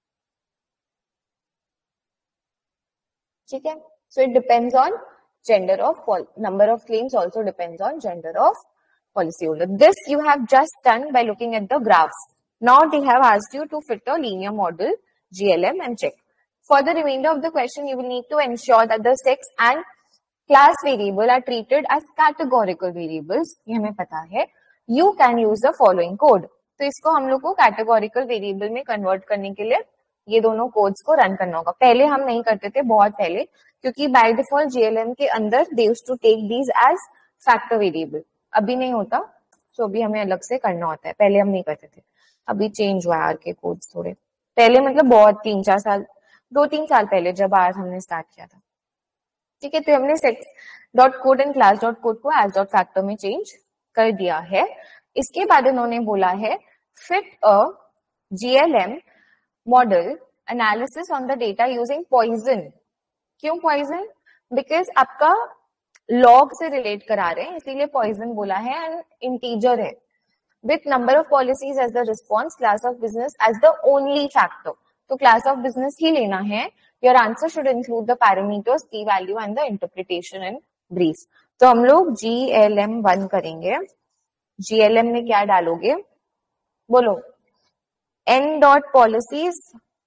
ठीक है, so it depends on gender of number of claims also depends on gender of policyholder. This you have just done by looking at the graphs. Now they have asked you to fit a linear model, G L M, and check. For the remainder of the question, you will need to ensure that the sex and class variable are treated as categorical variables. ये हमें पता है. You can use the following code. तो इसको हम लोग को categorical variable में convert करने के लिए ये दोनों codes को run करना होगा. पहले हम नहीं करते थे, बहुत पहले, क्योंकि by default G L M के अंदर they used to take these as factor variable. अभी नहीं होता, तो अभी हमें अलग से करना होता है. पहले हम नहीं करते थे, अभी चेंज हुआ आर के कोड्स थोड़े. पहले मतलब बहुत तीन चार साल, दो तीन साल पहले जब आर हमने स्टार्ट किया था. ठीक है, तो हमने sex dot code and class dot code को एज डॉट फैक्टर में चेंज कर दिया है. इसके बाद इन्होंने बोला है fit a GLM model analysis on the data using Poisson. क्यों पॉइजन? बिकॉज आपका लॉग से रिलेट करा रहे हैं, इसीलिए पॉइजन बोला है. एंड इंटीजर है with number of policies as the response, class of business as the only factor. तो क्लास ऑफ बिजनेस ही लेना है. Your answer should include the parameters, की value and the interpretation in brief. तो हम लोग G L M one करेंगे. जी L M में क्या डालोगे, बोलो. एन डॉट पॉलिसीज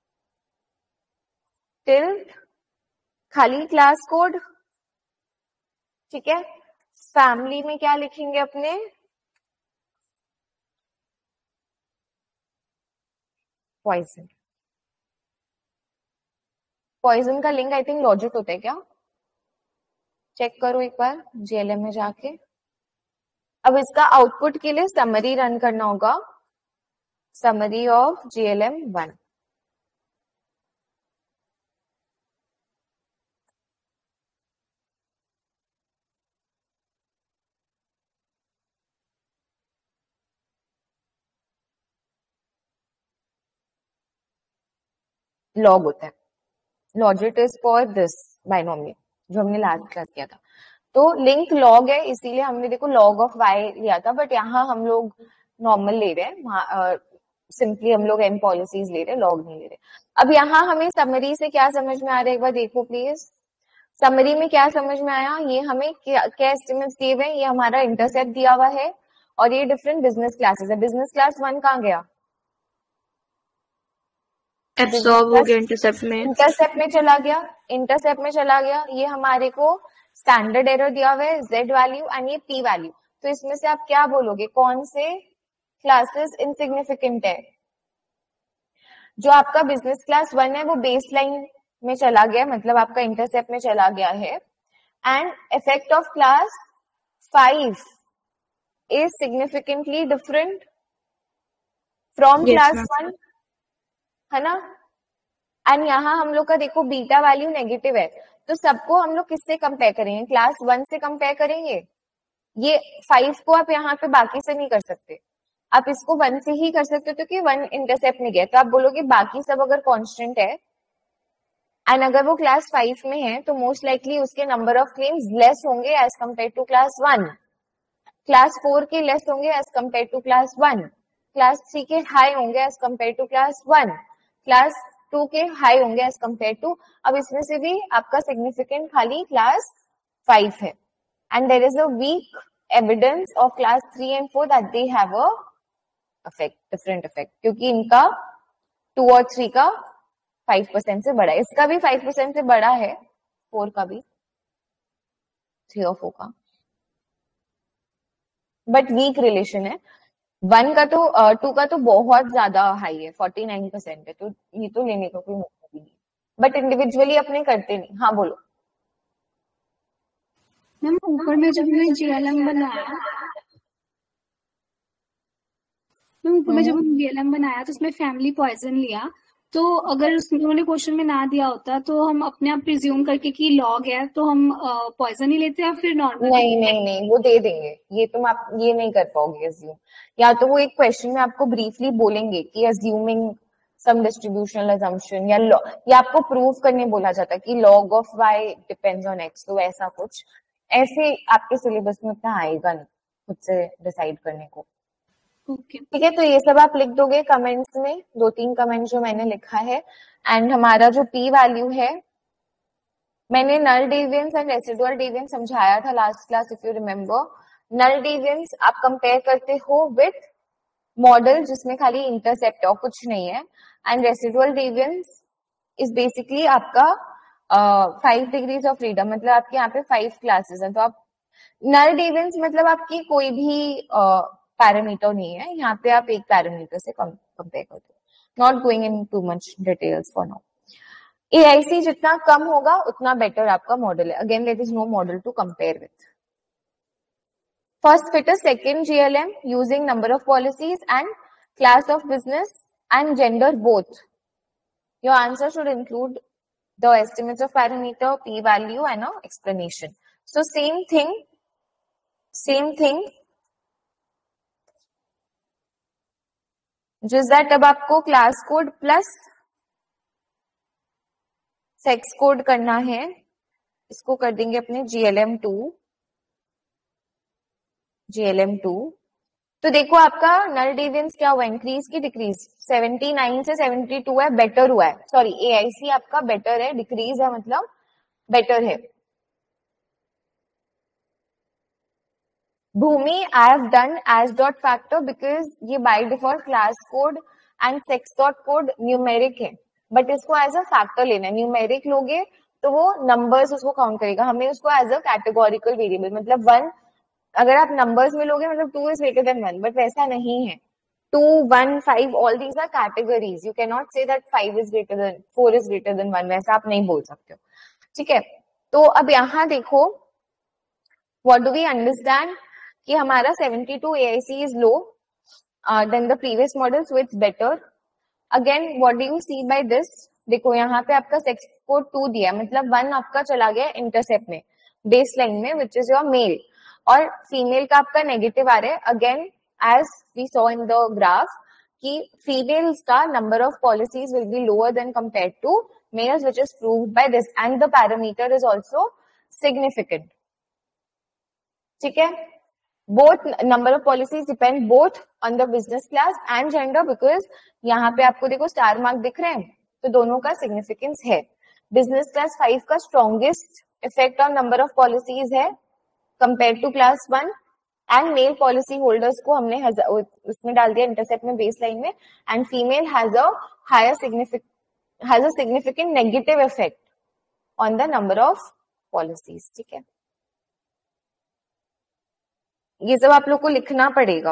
टिल खाली क्लास कोड. ठीक है, फैमिली में क्या लिखेंगे अपने, पॉइजन. पॉइजन का लिंक आई थिंक लॉजिक होता है क्या, चेक करो एक बार जीएलएम में जाके. अब इसका आउटपुट के लिए समरी रन करना होगा, summary of GLM one. Log होता है, logit is for this binomial जो हमने लास्ट क्लास किया था. तो लिंक लॉग है, इसीलिए हमने देखो लॉग ऑफ वाई लिया था, बट यहाँ हम लोग नॉर्मल ले रहे हैं. सिंपली हम लोग एन पॉलिसीज ले रहे, लॉग नहीं ले रहे। अब यहाँ हमें समरी से क्या समझ में आ रहा है, एक बार देखो प्लीज। समरी में क्या समझ में आया, ये हमें क्या क्या एस्टिमेट्स दिए हुए हैं, ये हमारा इंटरसेप्ट दिया हुआ है और ये डिफरेंट बिजनेस क्लासेस है। बिजनेस क्लास वन कहाँ गया, एब्सॉर्ब हो गया इंटरसेप्ट में, इंटरसेप्ट में चला गया, इंटरसेप्ट में चला गया। ये हमारे को स्टैंडर्ड एरर दिया हुआ है जेड वैल्यू एंड ये पी वैल्यू। तो इसमें से आप क्या बोलोगे, कौन से क्लासेस इनसिग्निफिकेंट है? जो आपका बिजनेस क्लास वन है वो बेस लाइन में चला गया, मतलब आपका इंटरसेप्ट में चला गया है, and effect of class five is significantly different from class one, है ना। एंड यहाँ हम लोग का देखो बीटा वैल्यू नेगेटिव है, तो सबको हम लोग किससे कंपेयर करेंगे, क्लास वन से कंपेयर करेंगे। ये फाइव को आप यहाँ पे बाकी से नहीं कर सकते, आप इसको वन से ही कर सकते हो क्योंकि वन इंटरसेप्ट में गया। तो आप बोलोगे बाकी सब अगर कांस्टेंट है एंड अगर वो क्लास फाइव में है तो मोस्ट लाइकली उसके नंबर ऑफ क्लेम्स लेस होंगे as compare to class one, class four के लेस होंगे as compare to class one, class three के हाई होंगे as compare to class one, class two के हाई होंगे एज कम्पेयर टू। अब इसमें से भी आपका सिग्निफिकेंट खाली क्लास फाइव है and there is a weak evidence of class three and four that they have a effect, different effect, क्योंकि इनका टू और थ्री का फाइव परसेंट से बड़ा है, इसका भी फाइव परसेंट से बड़ा है, फोर का भी, थ्री और फोर का, बट वीक रिलेशन है। वन का तो टू uh, का तो बहुत ज्यादा हाई है, फोर्टी नाइन परसेंट है, तो ये तो लेने का कोई मतलब ही नहीं, बट इंडिविजुअली अपने करते नहीं। हाँ बोलो मैम। ऊपर में जब मैंने जीएलएम बनाया मैम ऊपर में जब मैंने जीएलएम बनाया तो उसमें फैमिली पॉइजन लिया, तो अगर उसमें उन्होंने क्वेश्चन में ना दिया होता तो हम अपने आप प्रिज्यूम करके कि लॉग है तो हम पॉइजन ही लेते हैं फिर नॉर्मल? नहीं नहीं नहीं, वो दे देंगे, ये तुम आप ये नहीं कर पाओगे अज्यूम, या तो वो एक क्वेश्चन में आपको ब्रीफली बोलेंगे कि अज्यूमिंग सम डिस्ट्रीब्यूशनल असम्पशन, या या आपको प्रूव करने बोला जाता है कि log of Y depends on X, तो ऐसा कुछ, ऐसे आपके सिलेबस में इतना आएगा नहीं खुद से डिसाइड करने को। ठीक okay. है, तो ये सब आप लिख दोगे कमेंट्स में, दो तीन कमेंट जो मैंने लिखा है। एंड हमारा जो पी वैल्यू है, मैंने नल डेविएंस एंड रेसिडुअल डेविएंस समझाया था last class if you remember. Null deviance आप कंपेयर करते हो विथ मॉडल जिसमें खाली इंटरसेप्ट और कुछ नहीं है, and residual deviance is basically आपका फाइव डिग्रीज ऑफ फ्रीडम, मतलब आपके यहाँ पे फाइव क्लासेस हैं, तो आप नल डेविएंस मतलब आपकी कोई भी पैरामीटर नहीं है, यहाँ पे आप एक पैरामीटर से कंपेयर करते हो। Not going into much details for now. AIC जितना कम होगा उतना बेटर आपका मॉडल है। Again there is no model to compare with. First fit second GLM using number of policies and class of business and gender both. Your answer should include the estimates of parameter, p value and a explanation. So same thing, same thing. Just that अब आपको class code plus sex code करना है, इसको कर देंगे अपने GLM to, GLM to. तो देखो आपका नल डेविएंस क्या हुआ, इंक्रीज की डिक्रीज, सेवेंटी नाइन से सेवेंटी टू है, बेटर हुआ है, सॉरी एआईसी आपका बेटर है, डिक्रीज है मतलब बेटर है। Bhumi I have done as dot factor because ये by default class code and sex dot code numeric है, बट इसको एज अ फैक्टर लेना है। न्यूमेरिक लोगे तो वो नंबर्स उसको काउंट करेगा, हमें उसको एज अ कैटेगोरिकल वेरिएबल, मतलब वन अगर आप नंबर्स में लोगे मतलब two is greater than one, but वैसा नहीं है। Two, one, five, all these are categories, you can not say that five is greater than four is greater than one, वैसा आप नहीं बोल सकते हो, ठीक है। तो अब यहाँ देखो व्हाट डू वी अंडरस्टैंड कि हमारा seventy two AIC is low than the previous model, so it's better. Again what do you see by this, देखो यहाँ पे आपका सेक्स कोड टू दिया, मतलब वन आपका चला गया इंटरसेप्ट में, बेस लाइन में, विच इज योर मेल, और फीमेल का आपका नेगेटिव आ रहा है। Again as we saw in the graph कि फीमेल्स का number of policies will be lower than compare to males, which is proved by this, and the parameter is also significant, ठीक है। both number of policies depend both on the business class and gender, because यहाँ पे आपको देखो star mark दिख रहे हैं, तो दोनों का सिग्निफिकेंस है. बिजनेस क्लास फाइव का strongest effect on number of policies है compare to class one, and male policy holders को हमने उसमें डाल दिया इंटरसेप्ट में, बेस लाइन में, and female has a higher significant has a significant negative effect on the number of policies. ठीक है, ये सब आप लोग को लिखना पड़ेगा,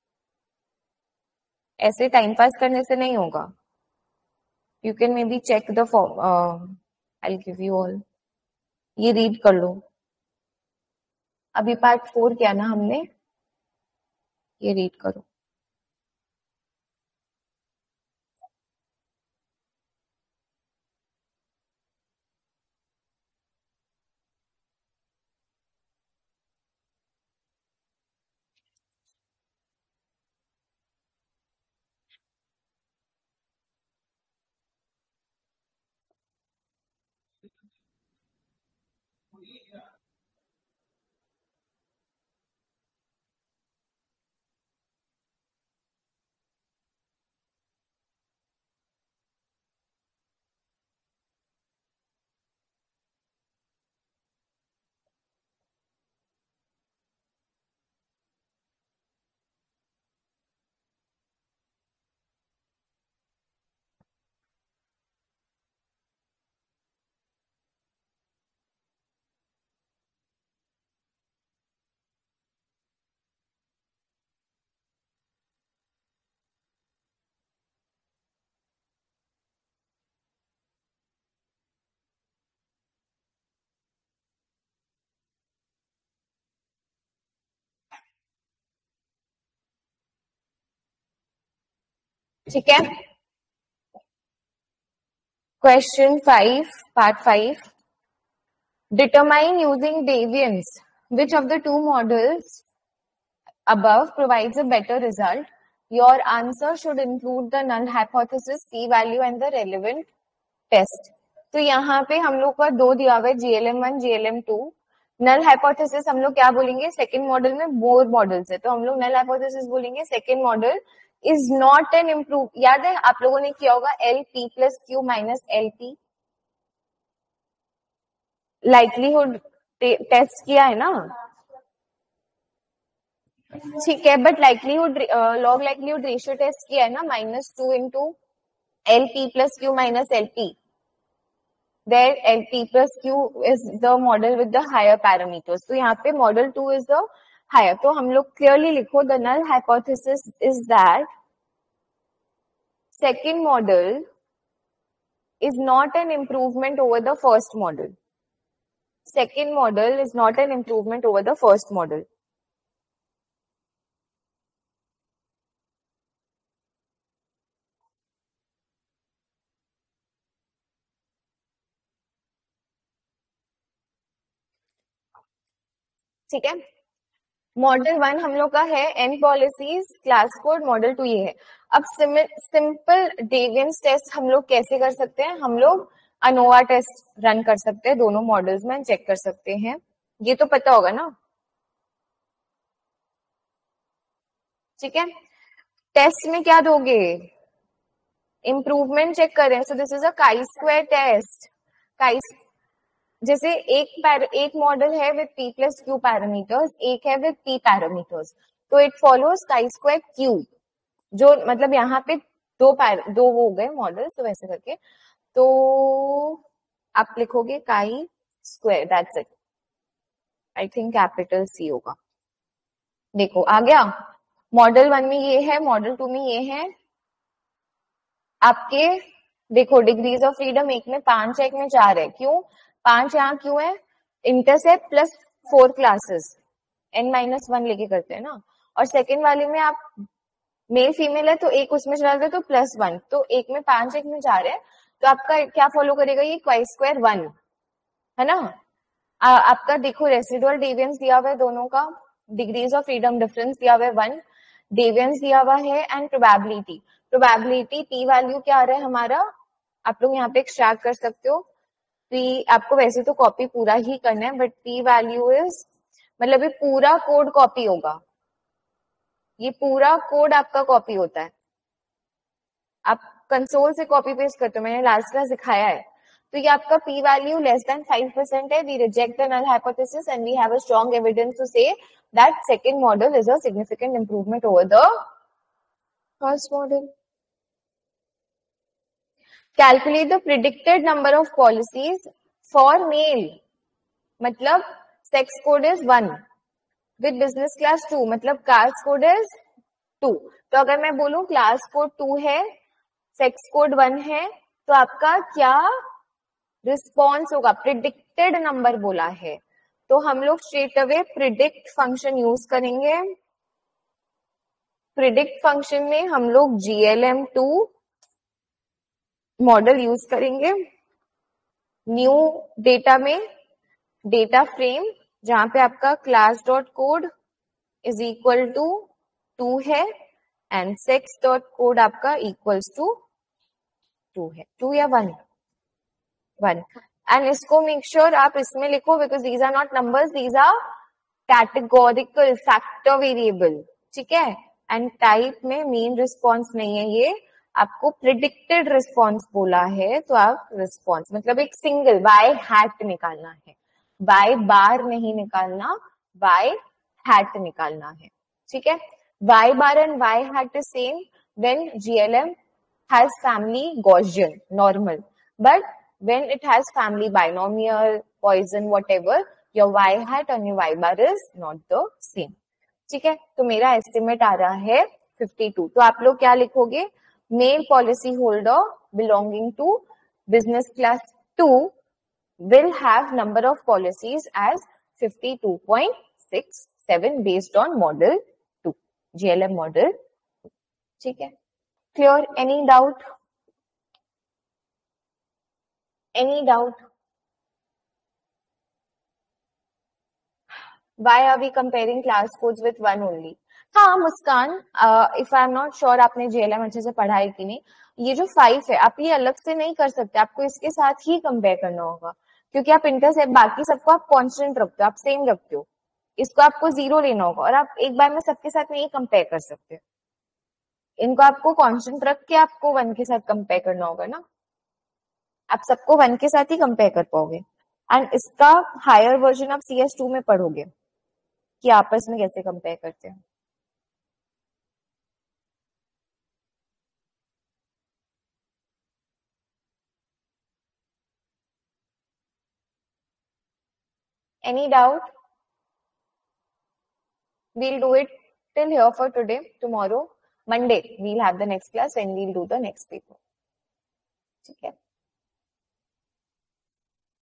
ऐसे टाइम पास करने से नहीं होगा. You can maybe check the form, I will give you all, ये रीड कर लो. अभी पार्ट फोर किया ना हमने, ये रीड करो. ठीक है, question five, part five. Determine using deviance which of the two models above provides a better result. Your answer should include the null hypothesis, p value and the relevant test. तो यहाँ पे हम लोग का दो दिया हुआ है, G L M one, G L M two. Null hypothesis हम लोग क्या बोलेंगे, सेकेंड मॉडल में मोर मॉडल्स है, तो हम लोग नल हाइपोथेसिस बोलेंगे second model is not an improve. याद है आप लोगों ने किया होगा L P plus Q minus L P, likelihood test किया है ना. ठीक है, but likelihood log likelihood ratio test किया है ना, minus two into L P plus Q minus L P. There L P plus Q is the model with the higher parameters. तो यहाँ पे model two is the higher. तो हम लोग clearly लिखो, the null hypothesis is that second model is not an improvement over the first model. Second model is not an improvement over the first model. ठीक है, model one हम लोग का है n policies, class code. Model two ये है. अब simple डेविएंस test हम लोग कैसे कर सकते हैं, हम लोग अनोवा टेस्ट रन कर सकते हैं दोनों मॉडल्स में, चेक कर सकते हैं. ये तो पता होगा ना. ठीक है, टेस्ट में क्या दोगे, इम्प्रूवमेंट चेक करें. सो this is a chi square test. काई जैसे एक पैर, एक मॉडल है with p plus Q parameters, एक है विद p पैरामीटर्स, तो it follows chi square Q. जो मतलब यहाँ पे दो पैर दो वो हो गए मॉडल, तो वैसे करके तो आप लिखोगे chi square, that's it. I think capital C होगा. देखो आ गया, मॉडल वन में ये है, मॉडल टू में ये है. आपके देखो डिग्रीज ऑफ फ्रीडम एक में पांच है, एक में चार है. क्यों पांच यहाँ क्यों है, intercept plus four classes n minus one लेके करते हैं ना. और सेकेंड वाले में आप मेल फीमेल है तो एक उसमें चला दे तो प्लस वन, तो एक में पांच एक में चार है, तो आपका क्या फॉलो करेगा, ये क्वाई स्क्वायर वन है ना. आ, आपका देखो रेसिडुअल डेविएंस दिया हुआ है दोनों का, डिग्रीज ऑफ फ्रीडम डिफरेंस दिया हुआ है वन, डेविएंस दिया हुआ है, and probability. Probability P value क्या आ रहा है हमारा, आप लोग यहाँ पे एक्सट्रैक्ट कर सकते हो. पी आपको वैसे तो कॉपी पूरा ही करना है, बट पी वैल्यू इज मतलब ये पूरा कोड कॉपी होगा, ये पूरा कोड आपका कॉपी होता है, आप कंसोल से कॉपी पेस्ट करते हो, मैंने लास्ट क्लास दिखाया है। तो ये आपका p value less than five percent है, we reject the null hypothesis and we have a strong evidence to say that second model is a significant improvement over the first model. Calculate the predicted number of policies for male, मतलब sex code is one with business class two, मतलब class code is two. तो अगर मैं बोलूं class code two है, sex code one है, तो आपका क्या रिस्पॉन्स होगा? प्रिडिक्टेड नंबर बोला है, तो हम लोग straight away predict function use करेंगे। प्रिडिक्ट फंक्शन में हम लोग G L M two model use करेंगे। न्यू डेटा में डेटा फ्रेम जहां पे आपका class dot code is equal to two है एंड सेक्स डॉट कोड आपका इक्वल्स टू टू है, टू या वन वन। एंड इसको मेक श्योर आप इसमें लिखो because these are not numbers, these are categorical factor variable, ठीक है। एंड टाइप में मीन रिस्पॉन्स नहीं है, ये आपको प्रिडिक्टेड रिस्पॉन्स बोला है, तो आप रिस्पॉन्स मतलब एक सिंगल बाय हैट निकालना है, बाय बार नहीं निकालना, बाय हैट निकालना है, ठीक है। Y bar and y hat is same when GLM has family Gaussian normal, but when it has family binomial, Poisson, whatever, your y hat and your y bar is not the same, ठीक है। तो मेरा estimate आ रहा है fifty to. तो आप लोग क्या लिखोगे? Male policy holder belonging to business class two will have number of policies as fifty-two point six seven based on model two, G L M model, ठीक है। Clear? Any doubt? Any doubt? Why are we comparing class codes with one only? हाँ Muskan, if I am not sure आपने GLM अच्छे से पढ़ा है कि नहीं, ये जो फाइव है आप ये अलग से नहीं कर सकते, आपको इसके साथ ही कंपेयर करना होगा, क्योंकि आप इंटरसेप्ट बाकी सबको आप कांस्टेंट रखते हो, आप सेम रखते हो, इसको आपको जीरो लेना होगा और आप एक बार में सबके साथ नहीं कंपेयर कर सकते, इनको आपको कांस्टेंट रख के आपको वन के साथ कंपेयर करना होगा ना, आप सबको वन के साथ ही कंपेयर कर पाओगे। एंड इसका हायर वर्जन आप सी एस टू में पढ़ोगे कि आपस में कैसे कंपेयर करते हैं। Any doubt? We'll do it till here for today. Tomorrow, Monday, we'll have the next class and we'll do the next paper. ठीक है।